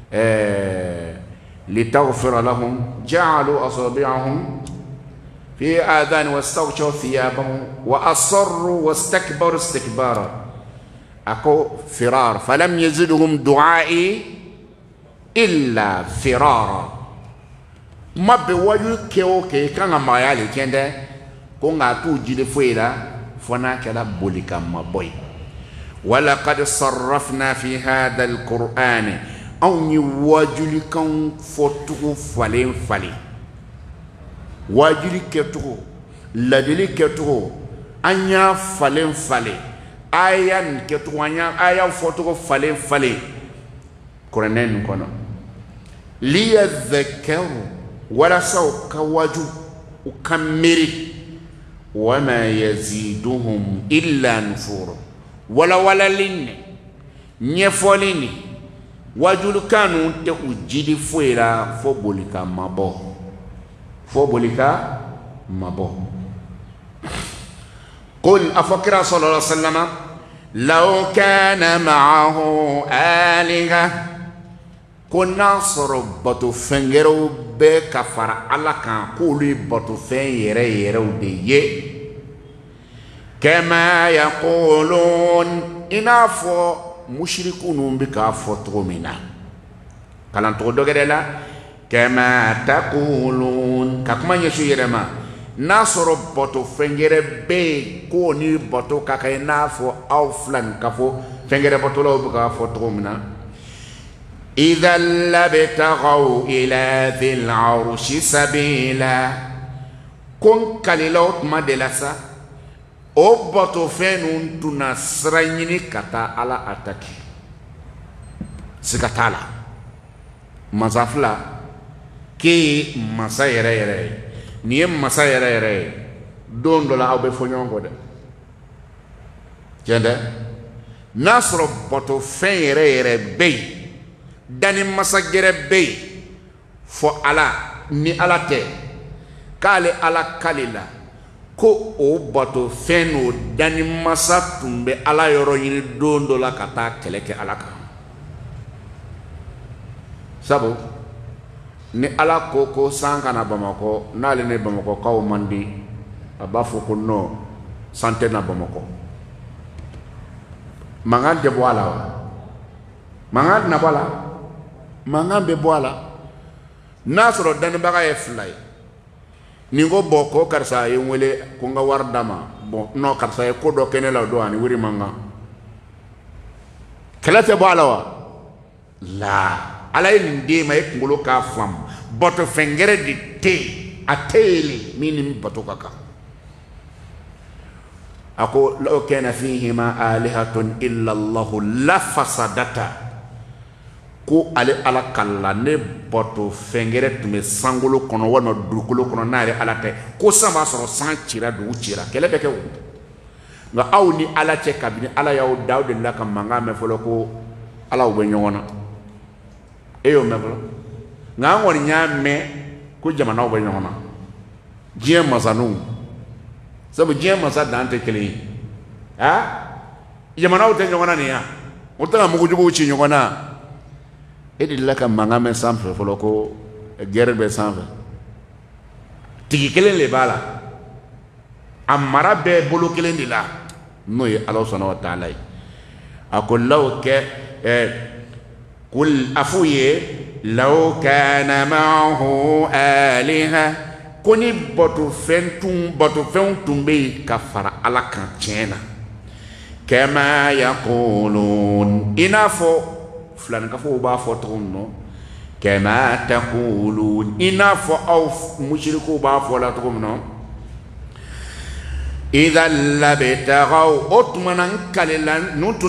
لتغفر لهم جعلوا أصابعهم في آذان واستغشوا ثيابهم وأصروا واستكبروا استكبارا أكو فرار فلم يزدهم دعائي إلا فرارا ما بوجه كيوكي كان ما يالي كنده كونغا تو جيل فويلا فنا كلا بوليكا ما بوي ولقد صرفنا في هذا القرآن أو نواجل كان فتو فلين فلين واجل كتو لدلي كتو أنيا فلين فلين آيان كتو أنيا آيا فتو فلين فلين قرآن كنا ليذكروا ولا سوك واجو وكمري وما يزيدهم إلا نفورا wala walalin ɲɛfɔli ni wajulukan nu tɛ u jidi foyi la fo boli ka mabɔ قل أفكر صلى الله عليه وسلم لو كان معه آلهة كنا صربت فنجرو بكفر على كان قولي بطفين يريرو دي كما يقولون إنافو مشركون بكافو تغمنا كلام تقولوا كده كما تقولون كما يشو يرما ناصر بطو فنجر بي كوني بطو كاكاي نافو أو فلان كافو فنجر بطو لو بكافو تغمنا إذا لبتغوا إلى ذي العرش سبيلا كون كاليلوت ما دلسا أو بطو فنون تنسريني كتا على أتاكي سكتالا مزافلا كي مسا يرى نيم مسا يرى دون دولا أو بفونيون كده جنده نصر بطو فن يرى بي dani masagere be fo ala ni ala te kale ala kalila ko o bato feno dani masa tumbe ala yoro yini dondo la kata keleke ala ka sabo ni ala ko sanka na Bamako nale ne Bamako kaw mandi abafo ko no sante na Bamako mangan de boala mangan na boala mangan be boala nasro dan baga e flay ni go boko karsa e wele ko nga war dama bon no karsa e ko do kenela do ani wuri manga kelate boala wa la ala indi ma e ngolo ka fam boto fengere di te ateli minim boto kaka ako law kana fihima alihatun illa allah la fasadata ko ale ala kala ne boto fengere tume sangolo kono wona dukolo kono naare ala te ko sama soro san cira du cira kele beke wu nga awni ala che kabini ala yaw dawde la kam manga me folo ko ala wo nyona eyo me folo nga ngoni nyame ko jamana wo nyona jiem masanu sabu jiem masa dante kele ha jamana wo te nyona ne ya o ta mu jugo chi nyona edi laka mangame sample foloko gerbe sample tigi kelen le bala amara be bolo kelen dila no ye Allah subhanahu wa ta'ala akol law ka kul afuye law kana ma'ahu aliha koni botu fentum be kafara ala kan chena kama yaqulun inafo فلان كفو بافو تغنو كما تقولون إنافو أو مشركو بافو لا تغنو إذا لبتغوا أطمنا كاللا نوت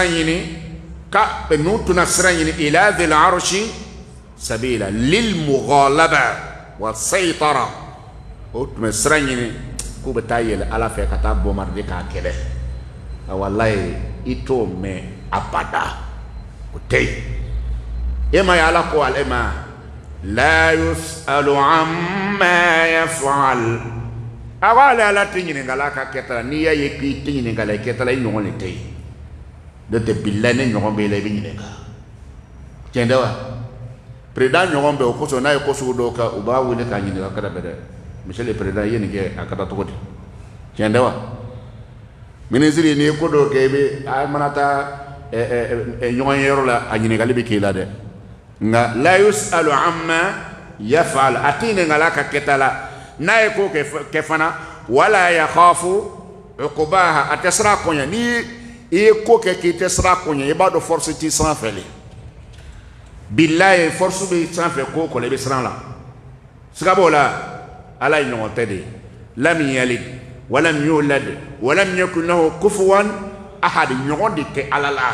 نسرين إلى ذي العرش سبيلا للمغالبة والسيطرة أطمنا سرين كو بتايل على في كتاب بومردكا كده والله إتو مي أبدا تي إما يعلق الإما لا يسأل عما يفعل أولا لا تنين غلاك كتلا نيا يكي تنين غلاك كتلا ينون تي دت بلاني نيون بيلا بينينغا تندوا بريدان نيون بيو كوسو ناي كوسو دوكا وبا ويني كانينغا كدا بدا مشل بريدان ينيغي اكدا توكودي تندوا منزري ني كودو كيبي اي مناتا ñoŋon yero la a ñiniŋali be kila de nga la yusalu amma yafal atine ngala ka ketala naye ko ke fana wala yakhafu uqbaha atasra konya ni e ko ke ki tasra konya e ba do force ti sans fele billahi force be sans fe ko le be sran la sikabola ala ñoŋon tede lam yalid walam yulad walam yakul lahu kufuwan ahad ñogon di te alala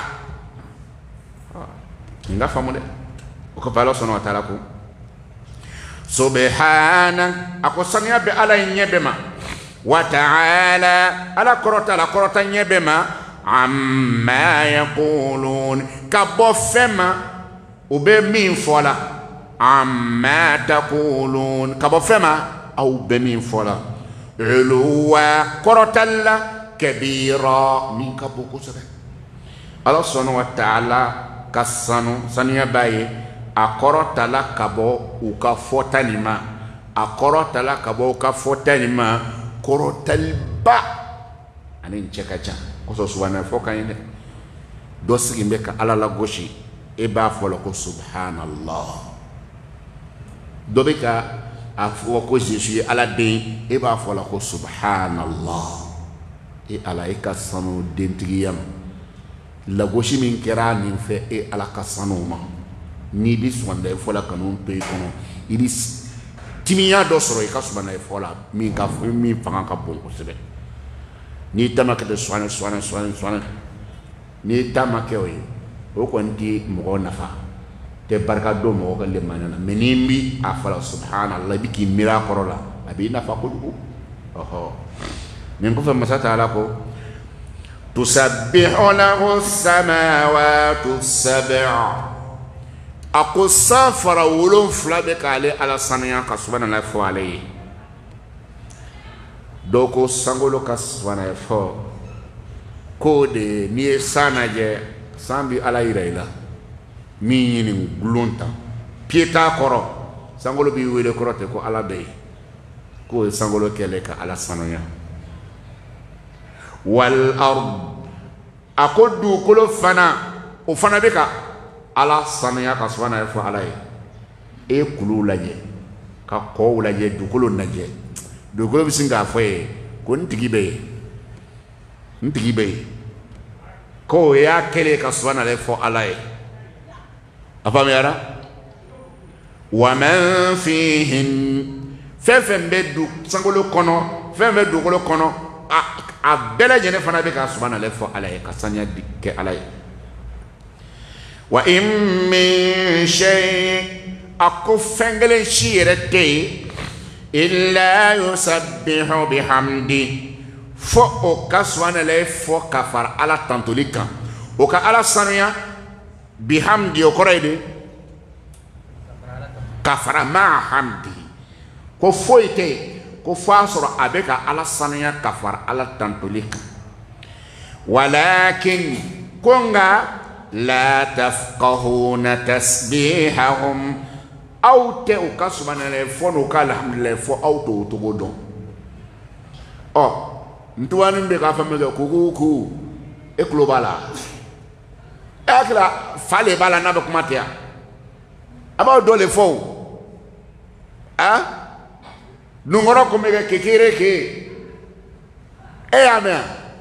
nga famu de ko balo sono tala ko subhana ako sanya be ala nyebema wa ta'ala ala korota nyebema amma yaqulun kabo fema ube min fola amma taqulun kabo fema au be min fola uluwa korotalla kabira min kabo kusebe Allah subhanahu wa ta'ala kasanu saniya baye akorotala kabo uka fotanima akorotala kabo uka fotanima korotalba anin chekacha koso subhana foka inde do sigimbe ka ala la goshi e ba folo ko subhanallah do be ka afo ko jesu ala de e ba folo ko subhanallah e ala e ka sanu dentigiyam la goshi min kera min fe e ala ka sanu ma ni bi sonda e fola kanun pe kono ili timiya do soro e ka subhana e fola min ka min fanga ka bon ko sebe ni tamake de soane ni tamake o ko ndi mo nafa te barka do mo ko le manana menimbi afala subhanallah biki miracle la abi nafa ko du oho min ko fa masata ala ko tusabbihu lahu samawati sab'a aqusa fara wolon flabe kale ala sanaya ka subhanallah fo alayhi doko sangolo kaswana fo ko de ni sana je sambi ala iraila mi ni glonta pieta koro sangolo bi wele korote ko ala be ko sangolo kele ka ala sanoya wal ard akodu kolo fana o fana be ka ala sanoya kaswana fo ala e kulu laje ka ko laje du kolo naje do golo bisinga foye ko ntigi be ko ya kele ka subhana la fo alay afami ara wa man fihin fefem bedu sangolo kono fefem du golo kono a bela jene fana be ka subhana la fo alay ka sanya dikke alay wa in min shay akufengele shirete illa yusabbihu bihamdi fo o kaswana le fo kafar ala tantulika o ka ala sanuya bihamdi o korede kafara ma hamdi ko foite ko fasoro abeka ala sanuya kafar ala tantulika walakin konga la tafqahuna tasbihahum aw te o ka subhanallah fo no ka alhamdulillah fo aw to to godon o ntuwani be ka famele ko e globala akla fale bala na be kumatia aba dole fo nungoro ko mega kekere ke e ame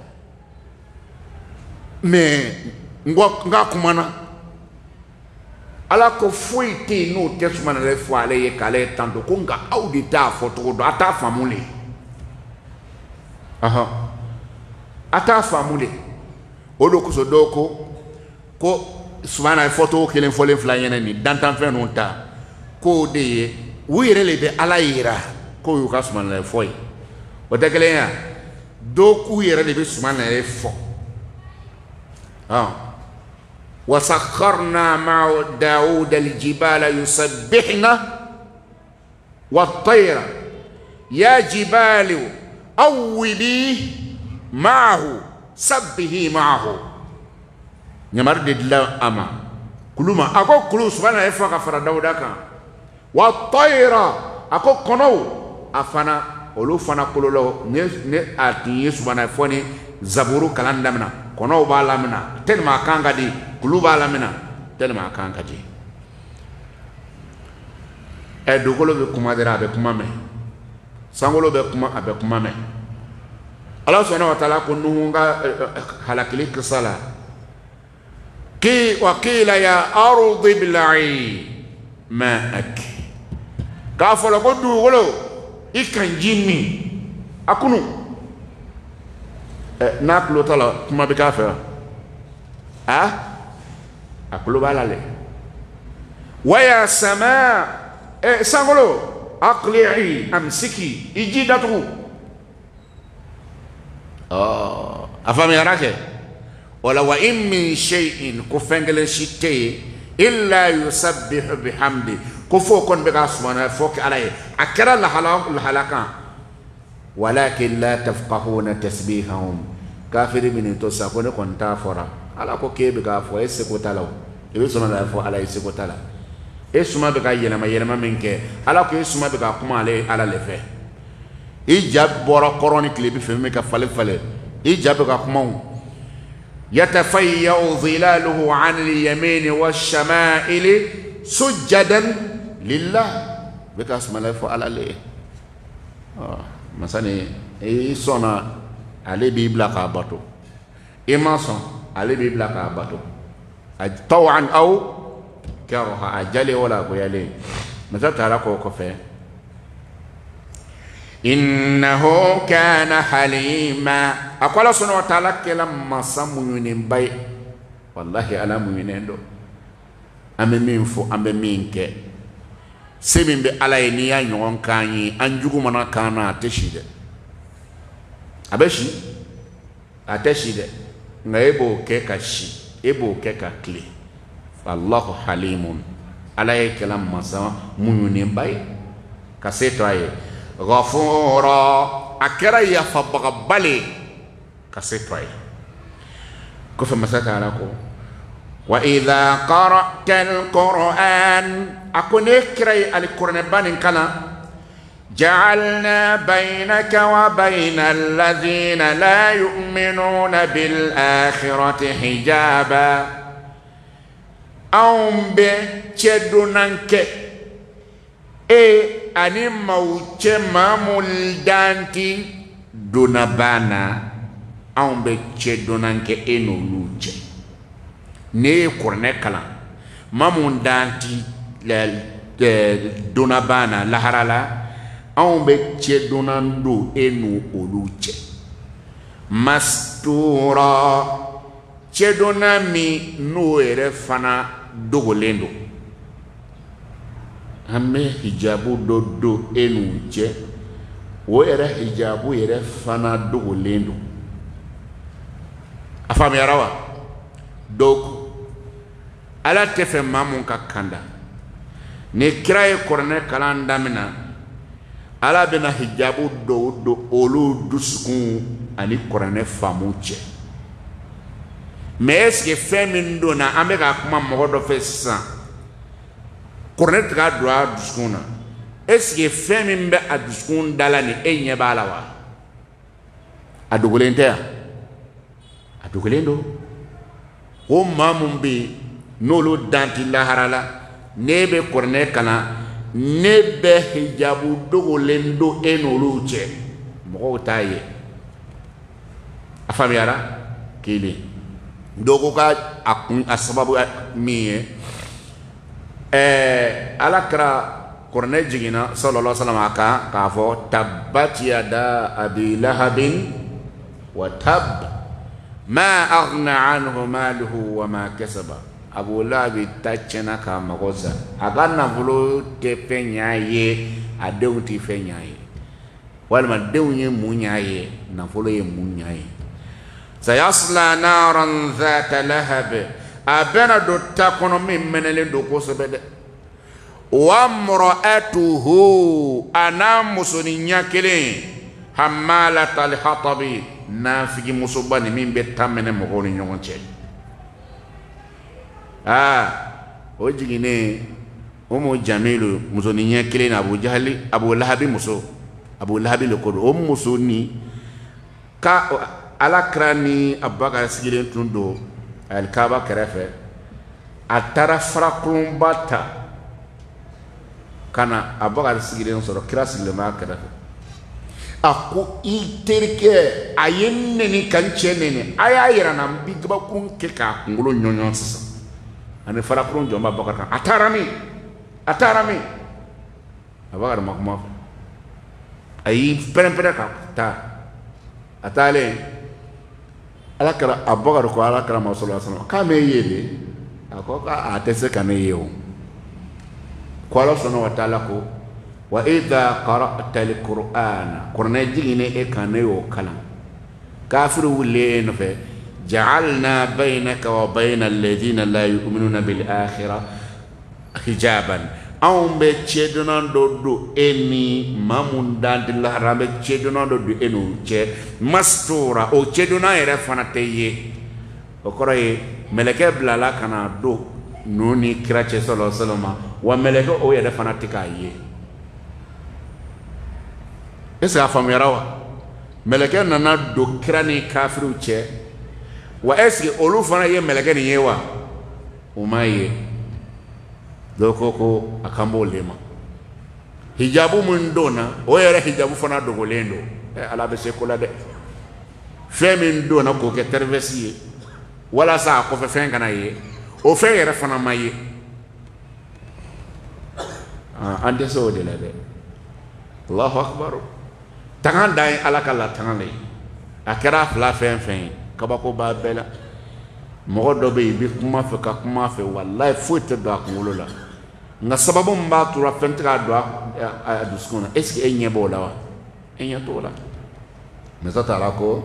me nga kumana ala ko foite no tesumana le fo ale ye kale tanto ko nga audita foto do ata famule ata famule odo ko so doko ko subhana foto kelen folen flayene ni dantan fe non ta ko de wire le be ala yira ko yu ka subhana le foy o de kelen ya do ku yira le be subhana le fo وسخرنا مع داود الجبال يسبحن والطير يا جبال أولي معه سبه معه نمرد الله أما كلما أكو كلو سبحانه يفرق فرا داودك والطير أكو كنو أفنا ولو فنا كلو له نأتي سبحانه فوني زبورو كلام دمنا كنو بالامنا تلما كان غدي كلو بالامنا تلما كان غدي دوغلو بكما درا بكما مي سانغولو بكما ابكما مي الله سبحانه وتعالى كنونغا حلقلي كسلا كي وقيل يا ارض ابلعي ماءك كافل دوغلو ikan jimi akunu naklo tala kuma be ka fa aklo balale waya sama sangolo aqli'i amsiki ijidatu afami yarake wala wa in min shay'in ko fengele shitte illa yusabbihu bihamdi ko fo kon be ga subhana fo ki alay akara la halaka walakin la tafqahuna tasbihahum kafiri min to sa ko ne kon ta fora ala ko kebe ga fo ese ko talaw e so na fo ala ese ko tala e suma be ga yelema min ke ala ko e suma be ga kuma ale ala le fe i jab boro koroni klibi fe me ka fale i jab ga kuma يتفيأ ظلاله عن اليمين والشمائل سجدا لله بك اسم الله فعل عليه مثلا اي صنع عليه بيبلا كاباتو اما صنع عليه بيبلا كاباتو طوعا او كرها اجلي ولا قيالي مثلا تراكو كفه إنه كان حليما أقول سبحانه وتعالى كلام ما سمعين باي والله أنا مؤمنين دو أمين فو أمين كه سبين بألاي نيا يوم كاني أنجو منا كانا تشيد أبشي أتشيد نايبو كشي إبو ككلي الله حليم ألاي كلام ما سمعين باي كسيتواي غفورا أكرا يفبغبالي كسيتواي كيف مسألة لكم وإذا قرأت القرآن أكون اكري القرآن بان كلا جعلنا بينك وبين الذين لا يؤمنون بالآخرة حجابا أو بتشدنك ani mauche mamul danti donabana ambe che donanke eno luche ne korne kala mamun danti donabana laharala ambe che donando eno oluche mastura che donami no ere fana dogolendo ame hijabu do enu je wo era hijabu yere fana dogo lendo afami arawa donc ala tefe mamun ka kanda ne kraye korne kalanda mina ala bena hijabu do olu duskun ani korne famuche mais est-ce que femindo na ameka kuma mogodo fesa kornet ka droit duskuna est-ce que femme be a duskun dalani e nyebala wa adugulente adugulendo o mamum be nolo danti laharala nebe kornet kana nebe hijabu dugulendo enolu che mo taye afamiara kili dogo ka akun asbabu miye alakra korne jigina sallallahu alaihi wasallam ka fo tabbat yada abi lahabin wa tab ma aghna anhu maluhu wa ma kasaba abu lahab tachena ka magoza agana bulo te penyaye adeuti fenyaye walma deunye munyaye na fulo ye munyaye sayasla naran zata lahab abena do takono min menele do ko sobede wa mraatuhu ana musuni nyakele hamalat al hatabi nafigi musubani min be tamene mo goni nyonche o jigine o mo jamilu musuni nyakele na abu jahli abu lahabi muso abu lahabi le ko o musuni ka alakrani abaka sigile tundo alkaba kerefe atara fraklum bata kana abakar sigire soro kira sigile ma kerefe aku iterke ayenne ni kanchene ni ayayira na mbigba kun ke ka ngolo nyonyo sisa ane fraklum jomba abakar kan atarami abakar makuma ayi pere ka ta atale alakara abakar ko alakara ma sallallahu alaihi wasallam kame yele akoka atese kane yeo ko Allah subhanahu wa ta'ala ko wa idha qara'ta al-qur'ana qur'ana jigine e kane yo kala kafiru wule no fe جعلنا بينك وبين الذين لا يؤمنون بالآخرة حجابا أو بتشدنا دودو إني مامون دان الله رام بتشدنا دودو إنو مستورة أو تشدنا يرفعنا تيه وكره ملك بلالا كنا دو نوني كراتش صلى الله عليه وسلم وملك أو يرفعنا تكايه إسا فهم يراوا ملك نانا دو كراني كافر وچه وإسا أولو فانا يه ملك نيوا وما يه دوكوكو أكامبو لما hijabu mun dona o yere hijabu fana dogo lendo ala be se kola de fe min dona ko ke tervesi wala sa ko fe fen kana ye o fe yere fana maye ande so de la de Allahu akbar tangan dai ala kala tangan lay akara fla fen fen kabako ba bela mo do be bi kuma fe ka kuma fe wallahi fote do akolo la nga sababu mba tura fentra do a duskuna est-ce que enye bola wa enye tola mezata lako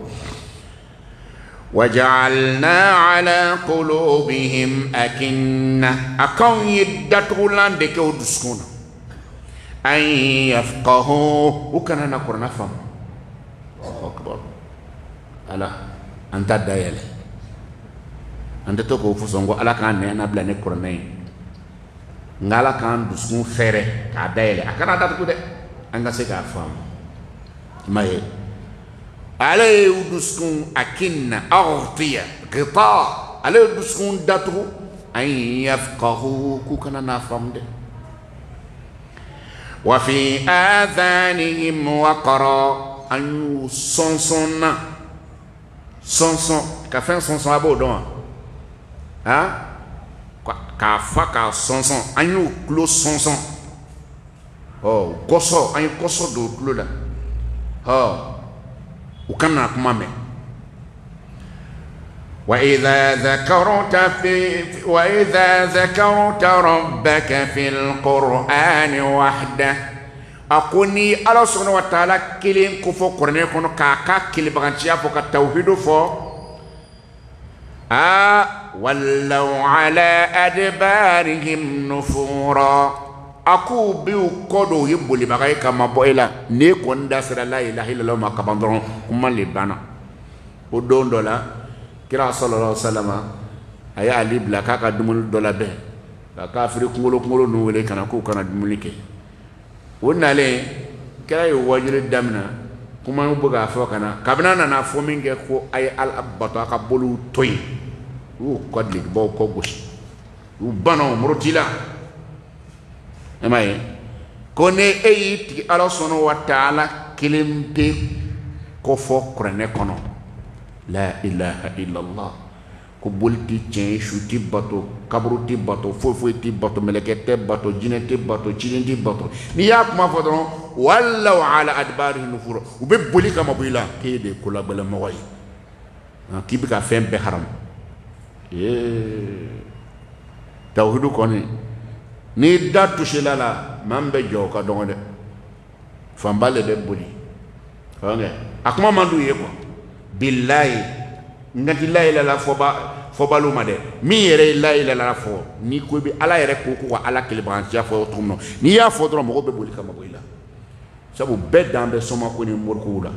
waja'alna ala qulubihim akinna akon yidatulan de ko duskuna ay yafqahu ukana na qur'ana fam akbar ala anta dayale anta to ko fusongo ala kan ne na bla ne qur'ana ngala kan duskun fere ka dayele akana datu de anga se ka fam maye ale duskun akinna aghtiya qita ale duskun datu ay yafqahu ku kana na fam de wa fi adhanihim waqra an sonsonna sonson ka fin sonson abo don ha ka fa ka sonson anyu klo sonson oh koso anyu koso do klo da ha ukana kuma me wa idha dhakarta rabbaka fil qur'ani wahda akuni ala subhanahu wa ta'ala kilin ko fo qur'ani kono ka kilibagantia fo ka tawhidu fo ولوا على أدبارهم نفورا أكو بيو كودو يبولي بغاي كما بويلا نيكون داسر لا إله إلا الله ما كباندرون كما لبانا ودون دولا كرا صلى الله عليه وسلم أيا علي بلا كاكا دمول دولا به كاكا فري كمولو نولي كان أكو كان دموليكي ونالي كرا يواجل الدمنا كما نبغى فوقنا كابنا نانا فومينجي كو أي الأبطا كبولو توي kodli bo ko gushi bano murutila amay kone eyiti ala sono wa ta'ala kilimpe ko fo krene kono la ilaha illa allah ko bulti chen shuti bato kabruti bato fofuti bato melekete bato jinete bato chilindi bato ni ya kuma fodron wallahu ala adbarihi nufur ube boli kama buila kede kula bala moy kibika fembe haram tawhidu koni ni datu shilala mambe joka donde fambale de buli onge akuma mandu ye ko billahi ngati la ilaha foba luma de mi yere la ilaha fo ni ko bi ala yere ko ko ala kilibrantia fo tumno ni ya fo dro mo be buli kama boila sabu bedambe soma ko ni morkula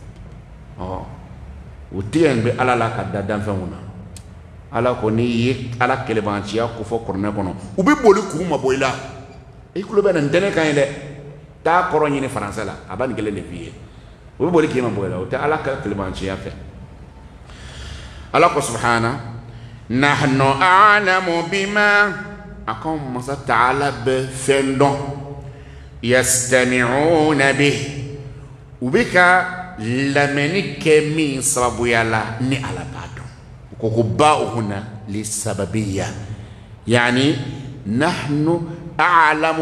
o tiengbe ala la ka dadan famuna ala ko ni ye ala kelebancia ko fo korne kono ubi boli kuma boila e kulo be nan dene kan de ta koro ni français la abani gele ne vie ubi boli kima boila o ta ala kelebancia fe ala ko subhana nahnu a'lamu bima akom masa ta'ala be fendon yastami'una bih ubika lameni kemi sababu yala ni ala كوكوباء هنا للسببية يعني نحن أعلم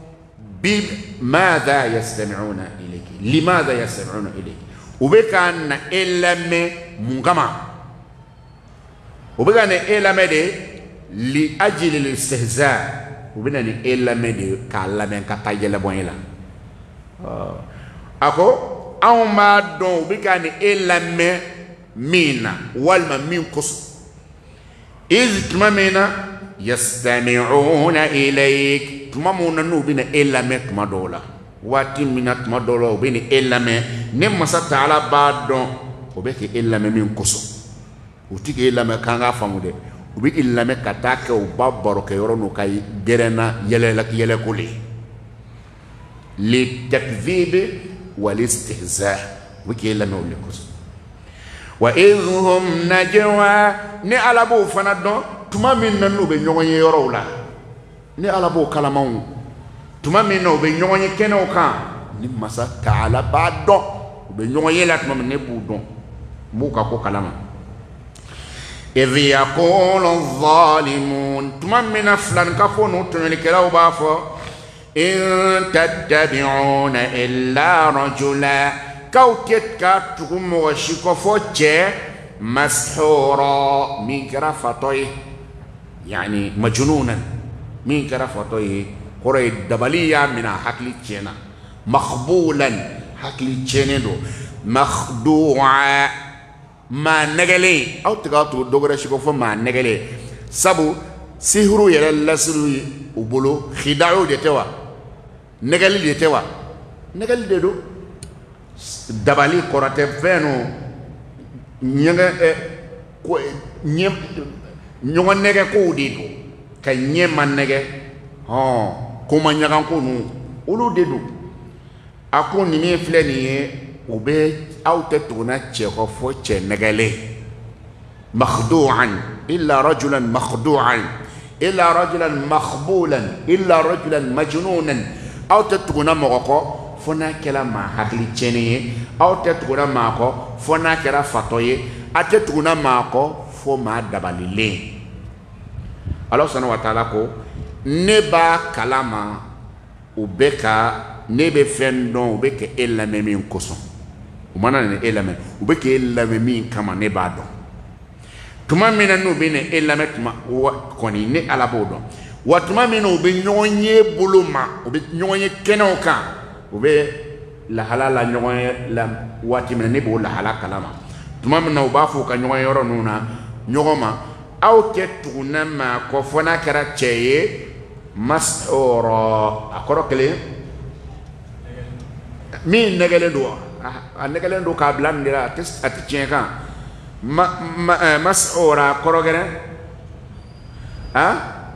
بماذا يستمعون إليك لماذا يستمعون إليك وبكان إلم منقمع وبكان إلم دي لأجل الاستهزاء وبكان إلم دي كالم كتاجل بوينلا أكو أو ما دون وبكان إلم mina walma min koso iz tuma mina yastami'una ilayk tuma mun nu bina illa me tuma dola wati mina tuma dola o bini illa me ne masa taala ba don o be ke illa me min koso o tike illa me kanga famude o bi illa me katake o babaro ke yoro no kay gerena yele kuli li takdhib wal istihza o ke illa me o le koso wa idhum najwa ni alabu fanadon tuma min nanu be nyogonye yoro la ni alabo kalamaw tuma min no be nyogonye keno kan ni masa taala ba don be nyogonye la tuma min ne bu don mu ka ko kalama idh yaqulu adh-dhalimun tuma min aflan ka fo no to ni kelaw ba fo in tattabi'una illa rajula كوكت كاتكم وشيكو فوتشي مسحورا من كرافطوي يعني مجنونا من كرافطوي قري الدبلية من حكلي تشينا مخبولا حكلي تشينيدو مخدوعا ما نغلي او تغاتو دوغرا شيكو فو ما نغلي سابو سيهرو يلا لسرو وبلو خداعو دي توا نغلي دي توا نغلي دي دو dabali korate feno nyanga nyonga nege ko dido ka nyema nege kuma nyaga ko nu ulu dido ako ni ni fleni ube auto tuna cheko fo che negele makhdu'an illa rajulan makhdu'an illa rajulan makhbulan illa rajulan majnunan auto tuna mogoko fona kela ma hakli cheni au te tuguna mako fona kera fatoye ate tuguna mako fo ma dabalile Allah subhanahu wa ta'ala ko neba kalama ubeka nebe fendon ubeke ella memin koson umana ne ella men ubeke ella memin kama neba don tuma mina no bene ella metma koni ne alabodo watuma mina ube nyonye buluma ube nyonye kenoka ube la halala nyogoy la wati men ne bo la halaka kalama tuma men no bafu ka nyogoy yoro nuna nyogoma aw ke tuna ma ko fona kara cheye mas'ura akoro kele mi negele do a negele do ka blandira test at chenka mas'ura korogere ha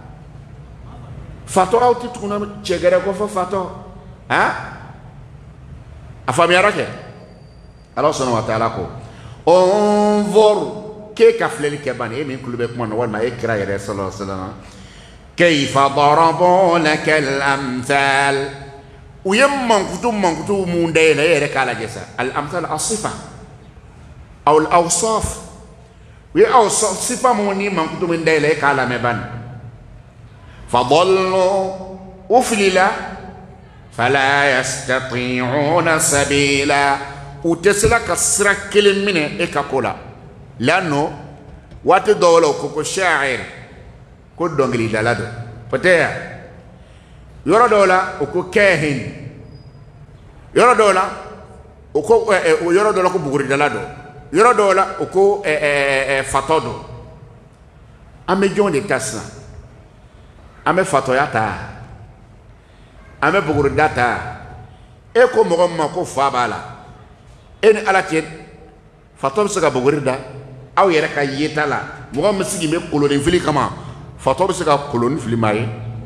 fato aw ti tuna chegere ko fato ha afami arake Allah subhanahu wa ta'ala ko انظر كيف كفلل كبان ايه من كل بيك من اول ما يقرا يا رسول الله صلى الله عليه وسلم كيف ضربوا لك الامثال ويمن كتب من دين يرك على جسا الامثال الصفه او الاوصاف واوصاف صفه من كتب من دين يرك على مبان فضلوا افللا فلا يستطيعون سبيلا وتسلك السرك من إكاكولا لأنه وات دولو كوكو شاعر كود دونغلي دالادو فتاة يورا دولا وكو كاهن يورا دولا وكو يورا دولا كو بغوري دالادو يورا دولا وكو فاتودو أمي جون دي تاسنا أمي فاتوياتا أمي بغوري داتا إيكو مغمى كو فابالا en alatin fatom sega bogorida aw yere ka yetala mo ma sigi me koloni fili kama fatom sega koloni fili mai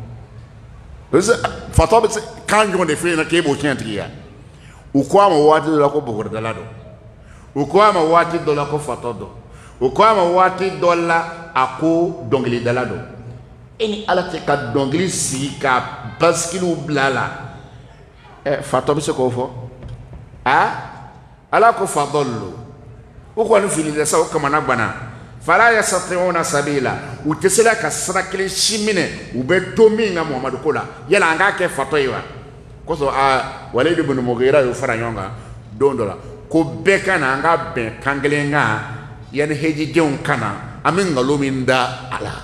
fatom se kanjo de fili na ke bo tiya u ko ma wati do ko bogorida lado u ko ma wati do la ko fatodo u ko ma wati do la ako dongli dalado en alati ka dongli si ka baskilu blala fatom se ko fo ala ko fadallu uko ni fili da saw kama nagbana fala yastati'una sabila utesela ka srakle shimine ube tomi nga muhammad kola yala anga ke fatoywa ko so walid ibn mughira yu faranyonga dondola ko beka na anga be kangelenga yan heji jeun kana amin ngalominda ala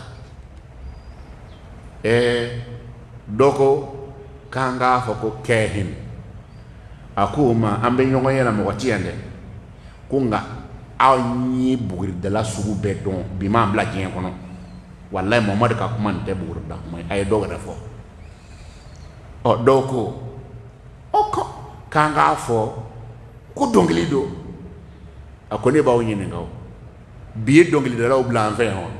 doko kanga foko kehin akuma ambe nyongo yela mo watiande kunga aw ni buguri de la sugu be don bi ma bla jien kono wallahi Muhammad ka kuma nte buguri da kuma ay do ga fo o do ko o ko kanga fo ku dongli do akone ba woni ngaw bi dongli de la bla en fait on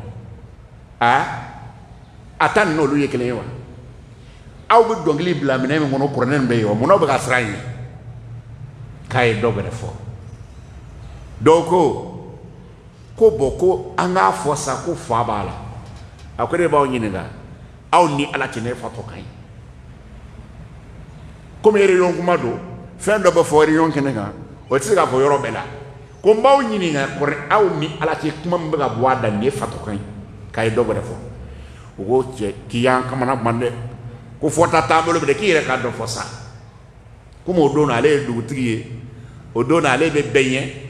atan no lu yekele wa aw bi dongli bla mi ne ngono kurnen be yo mono ba srayi kay do ga fo doko ko boko anga fo sa ko fa bala akone ba woni nga aw ni ala tine fato kay comme yere yon kuma do fen do ba fo yere yon kenega o ti ga fo yoro bela ko mbaw nyini nga ko aw ni ala ti kuma mbaga boada ne fato kay do ga fo wo je kiyan kamana mande ko fota tabolo be ki yere ka do fo sa ko mo do na le du tiye o do na le be beyen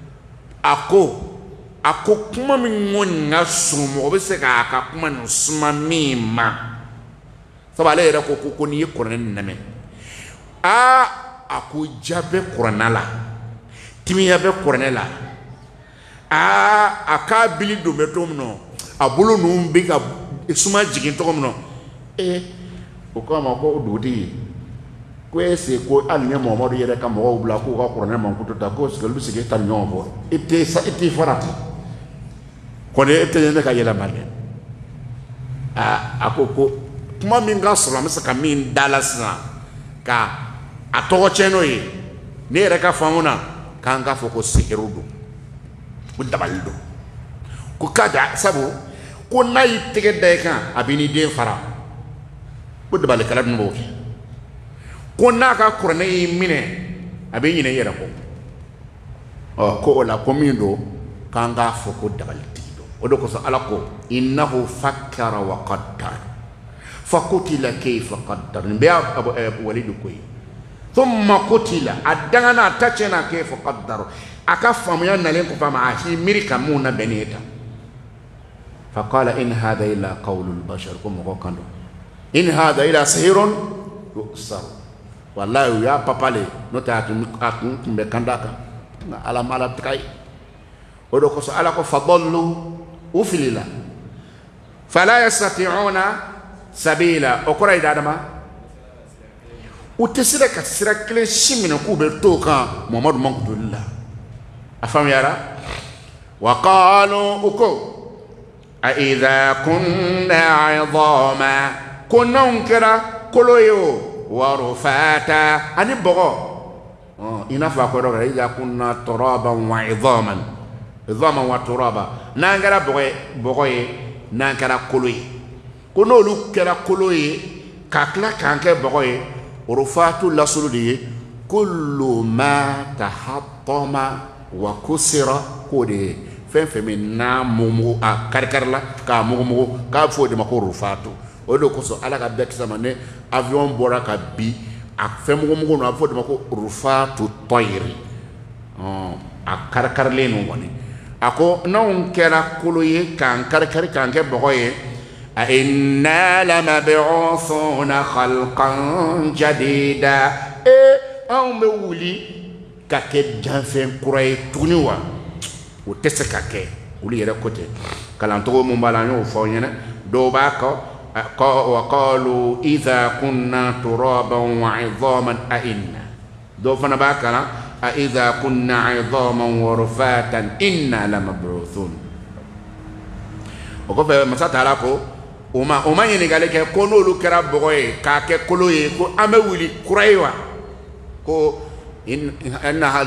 ako kuma mi ngon sumo be se ka aka kuma no suma mima sabale yere ko ni ko neme ako jabe koranala timiya be koranela aka bili do betom no abulu no be ka suma jigin to no o ko ma ko dudi ko ese ko alnya Muhammad yere ka mo bla ko ka koranela man ko to ta ko se lu se ke tan nyombo ite farati ko ne ite ne ka yela male akoko kuma min ga salama sa ka min dalasna ka atogo cheno yi ne yere ka famuna kanga foko sihirudu ku dabaldo ku kada sabu ko nay tege de kan abini den fara ku dabal kala no ko naka kurne mine abini ne yere ko ko la komindo kanga foko dabaldi odo ko so alako innahu fakkara wa qaddar fakutila kayfa qaddar be abu walid koy ثم قتل أدعنا تجنا كيف قدر أكفهم ينالين كفما عشي ميركا مونا بنيتا فقال إن هذا إلا قول البشر كم غوكانو إن هذا إلا سحر يؤثر والله يا بابا لي نوتا أكون بكنداكا على مالا تكاي ودوكو سألكو فضلوا وفللا فلا يستطيعون سبيلا أقرأ إدادما utesira ka sira kile shimina ku be to kan Muhammadu mankudullah afam yara wa qalu uko a idha kunna 'idhama kunun kira koloyo wa rufata ani bogo ina fa ko do idha kunna turaban wa 'idhaman wa turaba nangara bogo nangara koloyi kono lu kira koloyi kakla kanke bogo rufatu lasuludi kullu ma tahattama wa kusira kode fenfe min na mumu a karkarla ka mumu ka fodi mako rufatu odo koso ala ka bet samane avion bora ka bi a femu mumu no fodi mako rufatu tayri a karkarle no woni ako non kera kuluye kan karkar kan ke boye أئنا لمبعوثون خلقا جديدا أو مولي كاكي جانفين كوراي تونيوا وتسا كاكي ولي يركوتي كالانتو ممبالانيو فونينا دوباكو وقالوا إذا كنا ترابا وعظاما أئنا دوفنا باكنا أئذا كنا عظاما ورفاتا إنا لمبعوثون وقف مسات هلاكو Oma yini gale ke kono lu kera bogoye ka ke koloye ko ame wili kuraiwa ko inna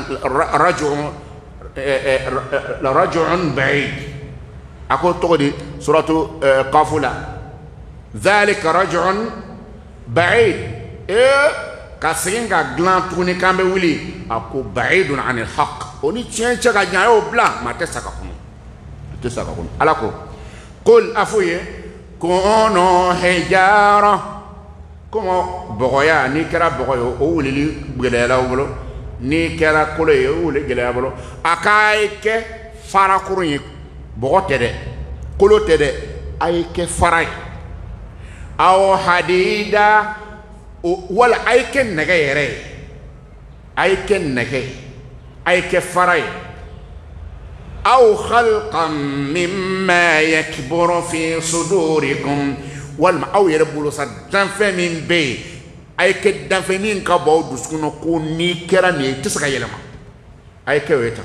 raj'un ba'id ako togodi suratu qafula dhalika raj'un ba'id kasinga glan tuni kambe wili ako ba'idun anil haqq oni chencha ga nyayo bla matesaka kuno alako qul afuye kono hejara como bogoya ni kera bogoyo o wulili gelela wolo ni kera kolo yo wuli gelela wolo akaike fara kurun bogote de kolo tede aike farai aw hadida wala aike nege yere aike nege aike farai أو خلقا مما يكبر في صدوركم والما أو يربولو سدنفع من بي أي كدنفع من كباو دسكونو كوني كراني تسكا يلما أي كويتا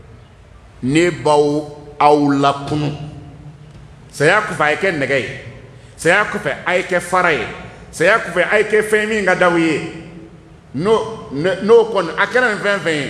نباو أو لكنو سيأكف أي كنغي سيأكف أي كفراي سيأكف أي كفمين غداوي نو كون أكرا فين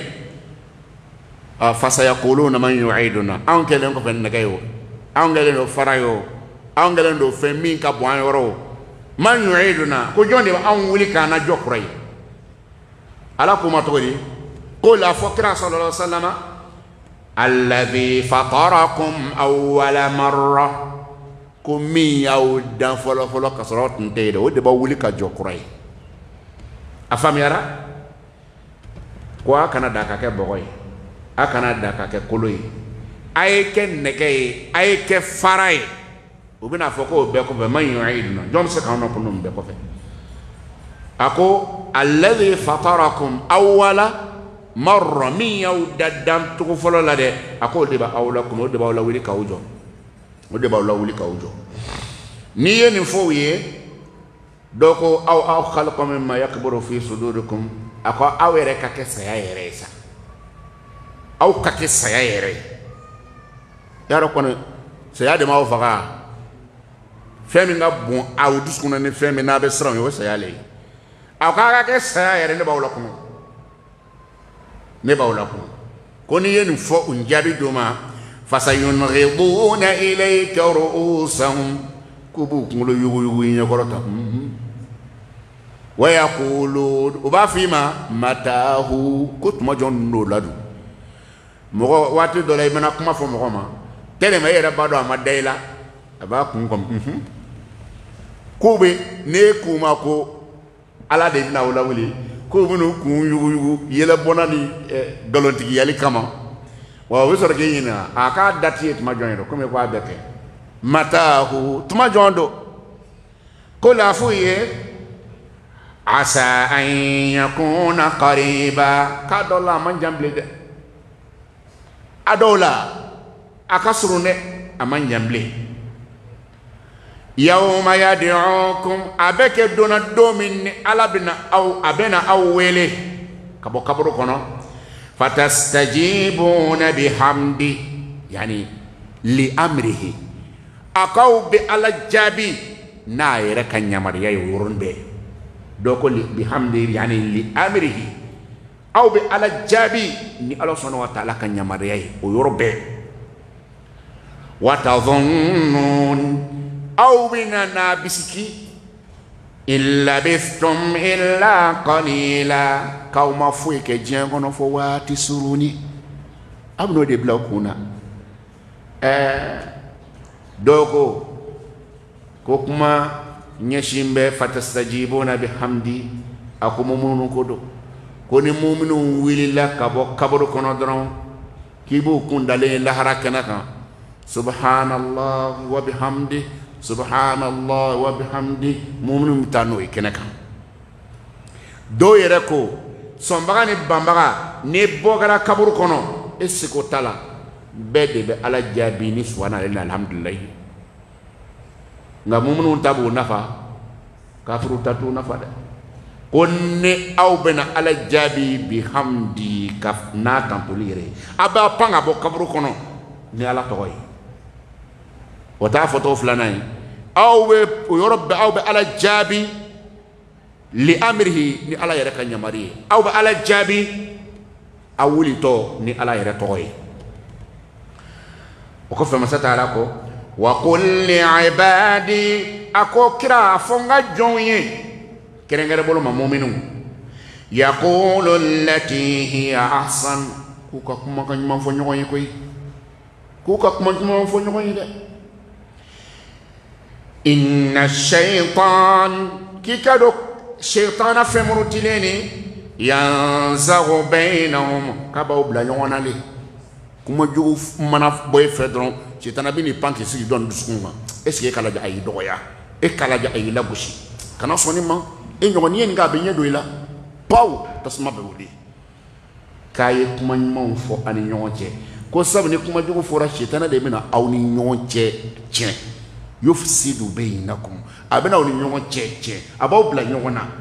فسيقولون من يعيدنا أنك لنكو فنغيو أنك لنكو فرايو أنك لنكو فمين كبوان يورو من يعيدنا كجون دي أن ولي كان جوكري على كما تقولي قل أفكر صلى الله عليه وسلم الذي فطركم أول مرة كمي أو دان فلو فلو كسرات نتيجة ودي باولي كجوكري أفهم يرى كوا كان داكا كبوغي akana daka ke koloi ay ke neke ay ke faray ubina foko be ko be man yu'iduna jom se kan ko num be ko fe ako alladhi fatarakum awwala marra min yawdaddam to folo la de ako de ba awlakum de ba wala wili kawjo de ba wala wili kawjo ni yeni fo ye doko aw khalaqum mimma yakburu fi sudurikum ako awere ka ke saya yeresa aw kake saya yere yaro kono saya de mawo faga femi nga bon aw duskuna ne femi na be sram yo saya le aw ka ke saya yere ne bawla kono ne bawla kono koni yen fo unjabi duma fasayunghiduna ilayka ru'usahum kubu ngulo yugu nya korota wa yaqulun uba fima matahu kutuma jonno ladu mogo wati do lay mana kuma fo mogo ma tele ma yera bado ma deyla aba kun kom kube ne kuma ko ala de na wala wuli ko bunu kun yugu yela bonani galontigi yali kama wa wisor ke yina aka dati ma jondo ko me ko abeke matahu tuma jondo ko la fuye asa an yakuna qariba ka dolla man jamble de adola akasurune aman jamble yawma yad'ukum abeke dona domin alabina aw abena aw wele kabo kaburu kono fatastajibuna bihamdi yani li amrihi akaw bi alajabi na yere kanyamar yay wurunde doko li bihamdi yani li amrihi aw be ala jabi ni Allah subhanahu wa ta'ala kan yamariyai o yorbe wa tadhunnun aw bina nabisiki illa bistum illa qalila kauma fuike jengono fo wati suruni abno de blakuna dogo ko kuma nyeshimbe fatastajibuna bihamdi akumumunu kodo koni mu'minu wilila kabo kaboro kono dron kibu kundale lahara kanaka subhanallah wa bihamdi subhanallah wa bihamdi mu'minu tanu ikenaka do yere ko sombaga ni bambaga ne bogara kaboro kono esiko tala bede be ala jabi ni subhana alhamdulillah nga mu'minu tabu nafa kafiru tatu nafa de konne aw bena ala jabi bihamdi kaf na tampulire aba panga bo kabru kono ni ala toy wata foto flanay aw be yorob aw be ala jabi li amrihi ni ala yere kan nyamari aw be ala jabi awuli to ni ala yere toy o ko fama sata ala ko wa qul li ibadi ako kira fonga jonye kerengere bolo mamuminu yaqulu allati hiya ahsan kuka kuma kan man fo nyoy koy kuka kuma man fo nyoy de inna shaytan kikado shaytana femrutileni yanzagu bainahum kabaw bla yona le kuma jugu mana boy fedron shaytana bini panki sigi don duskunga est-ce que kala ja ay doya e kala ja ay labushi kana soni ma e nyoni nga be nyedo ila paw tasma be wudi kaye kuma nyon fo ani nyonje ko sabu ni kuma jugu fora shetana de bena aw ni ɲɔgɔn cɛ tiɲɛ yufsidu bainakum a bena aw ni ɲɔgɔn cɛ tiɲɛ a b'aw bila ɲɔgɔn na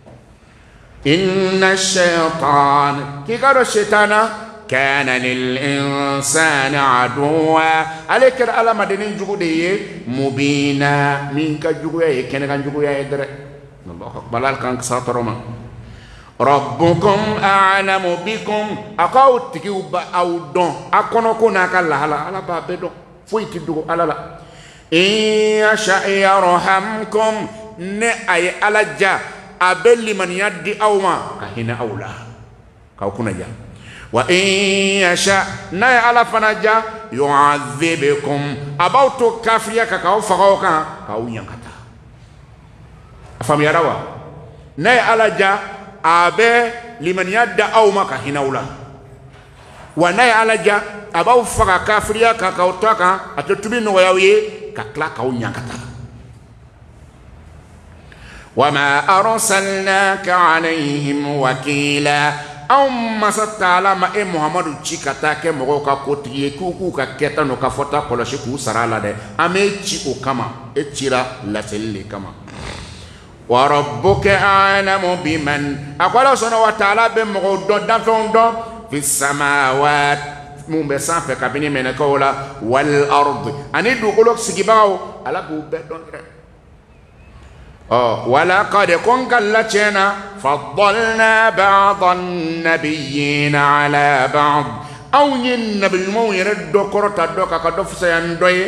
inna shaytan k'i ka dɔn shetana kana lil insani aduwa ale kɛra adamadennin jugu de ye mubina min ka juguya ye kɛnɛkan juguya ye dɛrɛ balal kan kisa tɔrɔ ma rabbukum a'lamu bikum akaw tigiw ba aw dɔn a kɔnɔ ko n'a ka lahala ala b'a bɛɛ dɔn foyi ti dogo ala la in yasha yarhamkum ne a ye ala ja a bɛ limaniya di aw ma ka hinɛ aw la k'aw kunna ja wa in yasha n'a ye ala fana ja yu'adhibukum a b'aw to kafiriya kan k'aw faga o kan k'aw ɲankata a faamuyara wa n'a ye ala ja a bɛ limaniya da aw ma ka hinɛ aw la wa n'a ye ala ja a b'aw faga kafiriya kan k'aw to a kan a tɛ tubi nɔgɔya aw ye ka tila k'aw ɲankata wa ma arsalnaka alayhim wakila aw masa taala ma e muhamadu ci ka taa kɛ mɔgɔw ka kotigi ye k'u ka kɛta n'u ka fɔta kɔlɔsi k'u sara a la dɛ an bɛ ci o kama e cira laseli le kama wa rabbuka a'lamu biman a ko ala sɔnna wa taala bɛ mɔgɔw dɔn danfɛnw dɔn fi samawat mun bɛ sanfɛ kabini mɛnɛkɛw la wal ard ani dugukolo sigibagaw ala b'u bɛɛ dɔn dɛ ولقد كن كلتنا فضلنا بعض النبيين على بعض أو النبي المو يرد كرة دوكا كدف سيندوي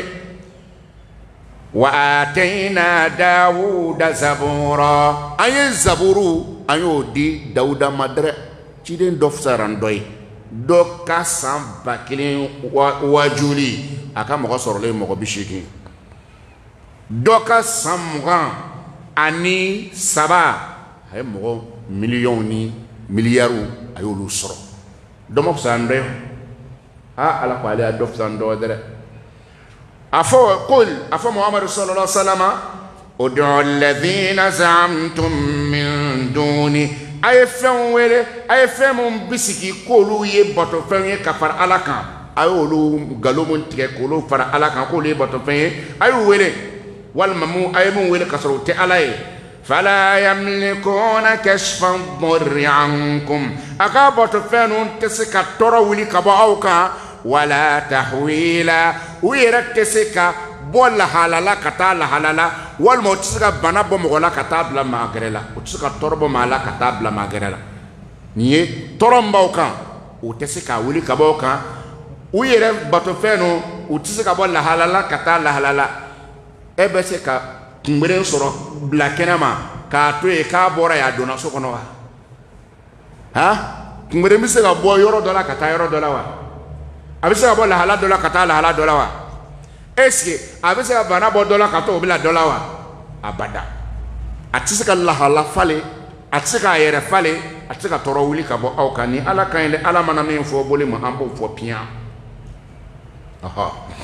وآتينا داود زبورا أي زبورو أيو دي داود مدر تيدين دف سيندوي دوكا سامباكلين وجولي أكا مغصر لي مغبشيكي دوكا سامغان ani saba ay mo million ni miliyaru ayolu soro domo sande ala ko ala dof sando dere afo qul afo muhammad sallallahu alaihi wasallam ud'u alladhina za'amtum min duni ay fem bisiki kolu ye bato fen kafar alakan ayolu galomon tike kolu fara alakan kolu ye bato fen ay wele والممو أيمون ويل كسروا تعالى فلا يملكون كشف الضر عنكم أقابط فانون تسكا ترى ولي كباوكا ولا تحويلا ويرك تسكا بولا حلالا كتا حلالا والمو تسكا بنا بمغلا كتا بلا ماغرلا وتسكا تربو مالا كتا بلا ماغرلا ني ترم باوكا وتسكا ولي كباوكا ويرك بطو فانون وتسكا بولا حلالا كتا حلالا ebe se ka kumbere soro bla kenama ka to e ka bora ya dona so kono wa ha kumbere mi se ka bo yoro dola ka ta yoro dola wa abi se ka bo la hala dola ka ta la hala dola wa eske abi se ka bana bo dola ka to bila dola wa abada ati se ka la hala fale ati se ka yere fale ati se ka toro wuli ka bo aw kan ni ala kan le ala mana min fo bole mo ambo fo pia aha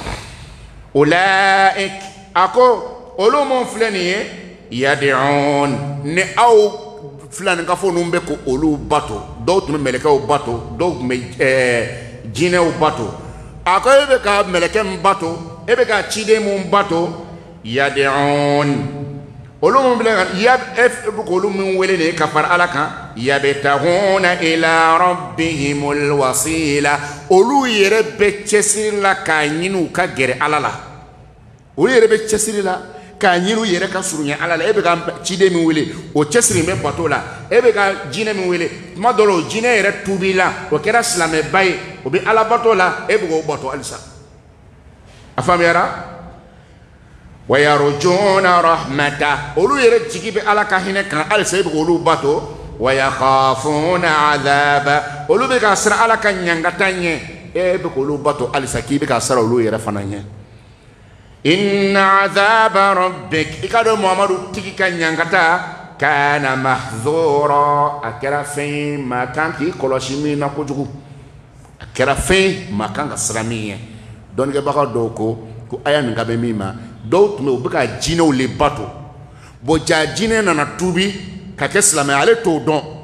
ulaik ako olu filɛ nin ye yad'un ni aw filan ka fɔ ninnu bɛ ko olu bato dɔw tun bɛ mɛlɛkɛw bato dɔw tun bɛ jinɛw bato a ko e bɛ ka mɛlɛkɛ min bato e bɛ ka ciden min bato yad'un olu min filɛ e bɛ k'olu min wele nin ka fara ala kan yabtahuna ila rabbihimul wasila olu yɛrɛ bɛ cɛsiri la k'a ɲini u ka gɛrɛ ala la o yɛrɛ bɛ cɛsiri la k'a ɲini u yɛrɛ ka surunya ala la e bɛ ka ciden min wele o cɛsiri bɛ bato la e bɛ ka jinɛ min wele tuma dɔ la o jinɛ yɛrɛ tubi la o kɛra silamɛba ye o bɛ ala bato la e bɛ k'o bato halisa a faamuyara wa yarjuna rahmata olu yɛrɛ jigi bɛ ala ka hinɛ kan halisa e bɛ k'olu bato wa yakhafuna adhaba olu bɛ ka siran ala ka ɲangata ɲɛ e bɛ k'olu bato halisa k'i bɛ ka siran olu yɛrɛ fana ɲɛ inna adhaba rabbik ikado muhammadu tigi ka ɲangata kana mahzura a kɛra fɛn ma kan k'i kɔlɔsi min na kojugu a kɛra fɛn ma kan ka siran min ɲɛ dɔnnikɛbaga dɔw ko aya nin ka bɛ min ma dɔw tun bɛ u bɛ ka jinɛw le bato bon ja jinɛ nana tuubi ka kɛ silamɛ ale t'o dɔn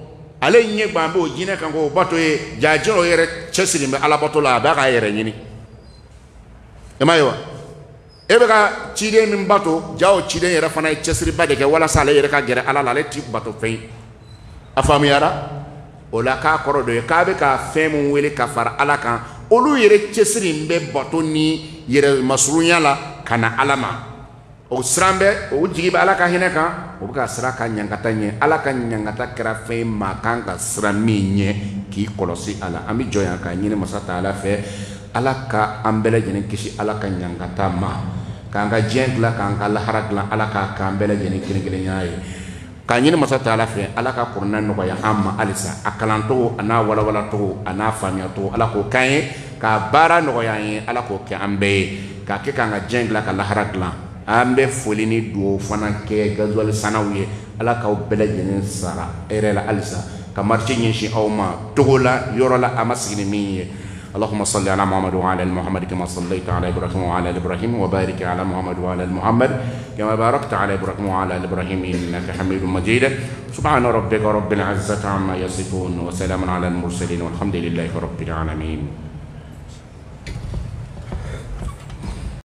ale nye gbambe o jinɛ kan ko bato ye jajiro yɛrɛ cɛsiri bɛ ala bato la a b'a ka yɛrɛ ɲini i ma ye wa e bɛ ka ciden min bato ja o ciden yɛrɛ fana ye cɛsiriba de kɛ walasa ale yɛrɛ ka gɛrɛ ala la ale ti bato fɛn a faamuyara o la k'a kɔrɔ dɔ ye k'a bɛ ka fɛn min wele ka fara ala kan olu yɛrɛ cɛsiri bɛ bato ni yɛrɛ masurunya la ka na ala ma o siran bɛ o jigi bɛ ala ka hinɛ kan o bɛ ka sira ka ɲangata ɲɛ ala ka ɲangata kɛra fɛn maa kan ka siran min ɲɛ k'i kɔlɔsi a la an bɛ jɔ yan k'a ɲini masa taala fɛ ala ka an bɛɛ lajɛlen kisi ala ka ɲangata ma k'an ka diɲɛ dilan k'an ka lahara dilan ala ka k'an bɛɛ lajɛlen kelen-kelenya ye k'a ɲini masa taala fɛ ala ka kuranɛ nɔgɔya an ma halisa a kalancogo a n'a walawalacogo a n'a faamuyacogo ala k'o k'an ye k'a baara nɔgɔya an ye ala k'o kɛ an bɛɛ ye k'a kɛ k'an ka diɲɛ dilan ka lahara dilan an bɛ foli ni dugawu fana kɛ gazuwali sanaw ye ala k'aw bɛɛ lajɛlen sara e yɛrɛ la halisa ka marché ɲɛsin aw ma togo la yɔrɔ la a ma sigi ni min ye اللهم صل على محمد وعلى ال محمد كما صليت على ابراهيم وعلى ال ابراهيم وبارك على محمد وعلى ال محمد كما باركت على ابراهيم وعلى ال ابراهيم انك حميد مجيد سبحان ربك رب العزه عما يصفون وسلام على المرسلين والحمد لله رب العالمين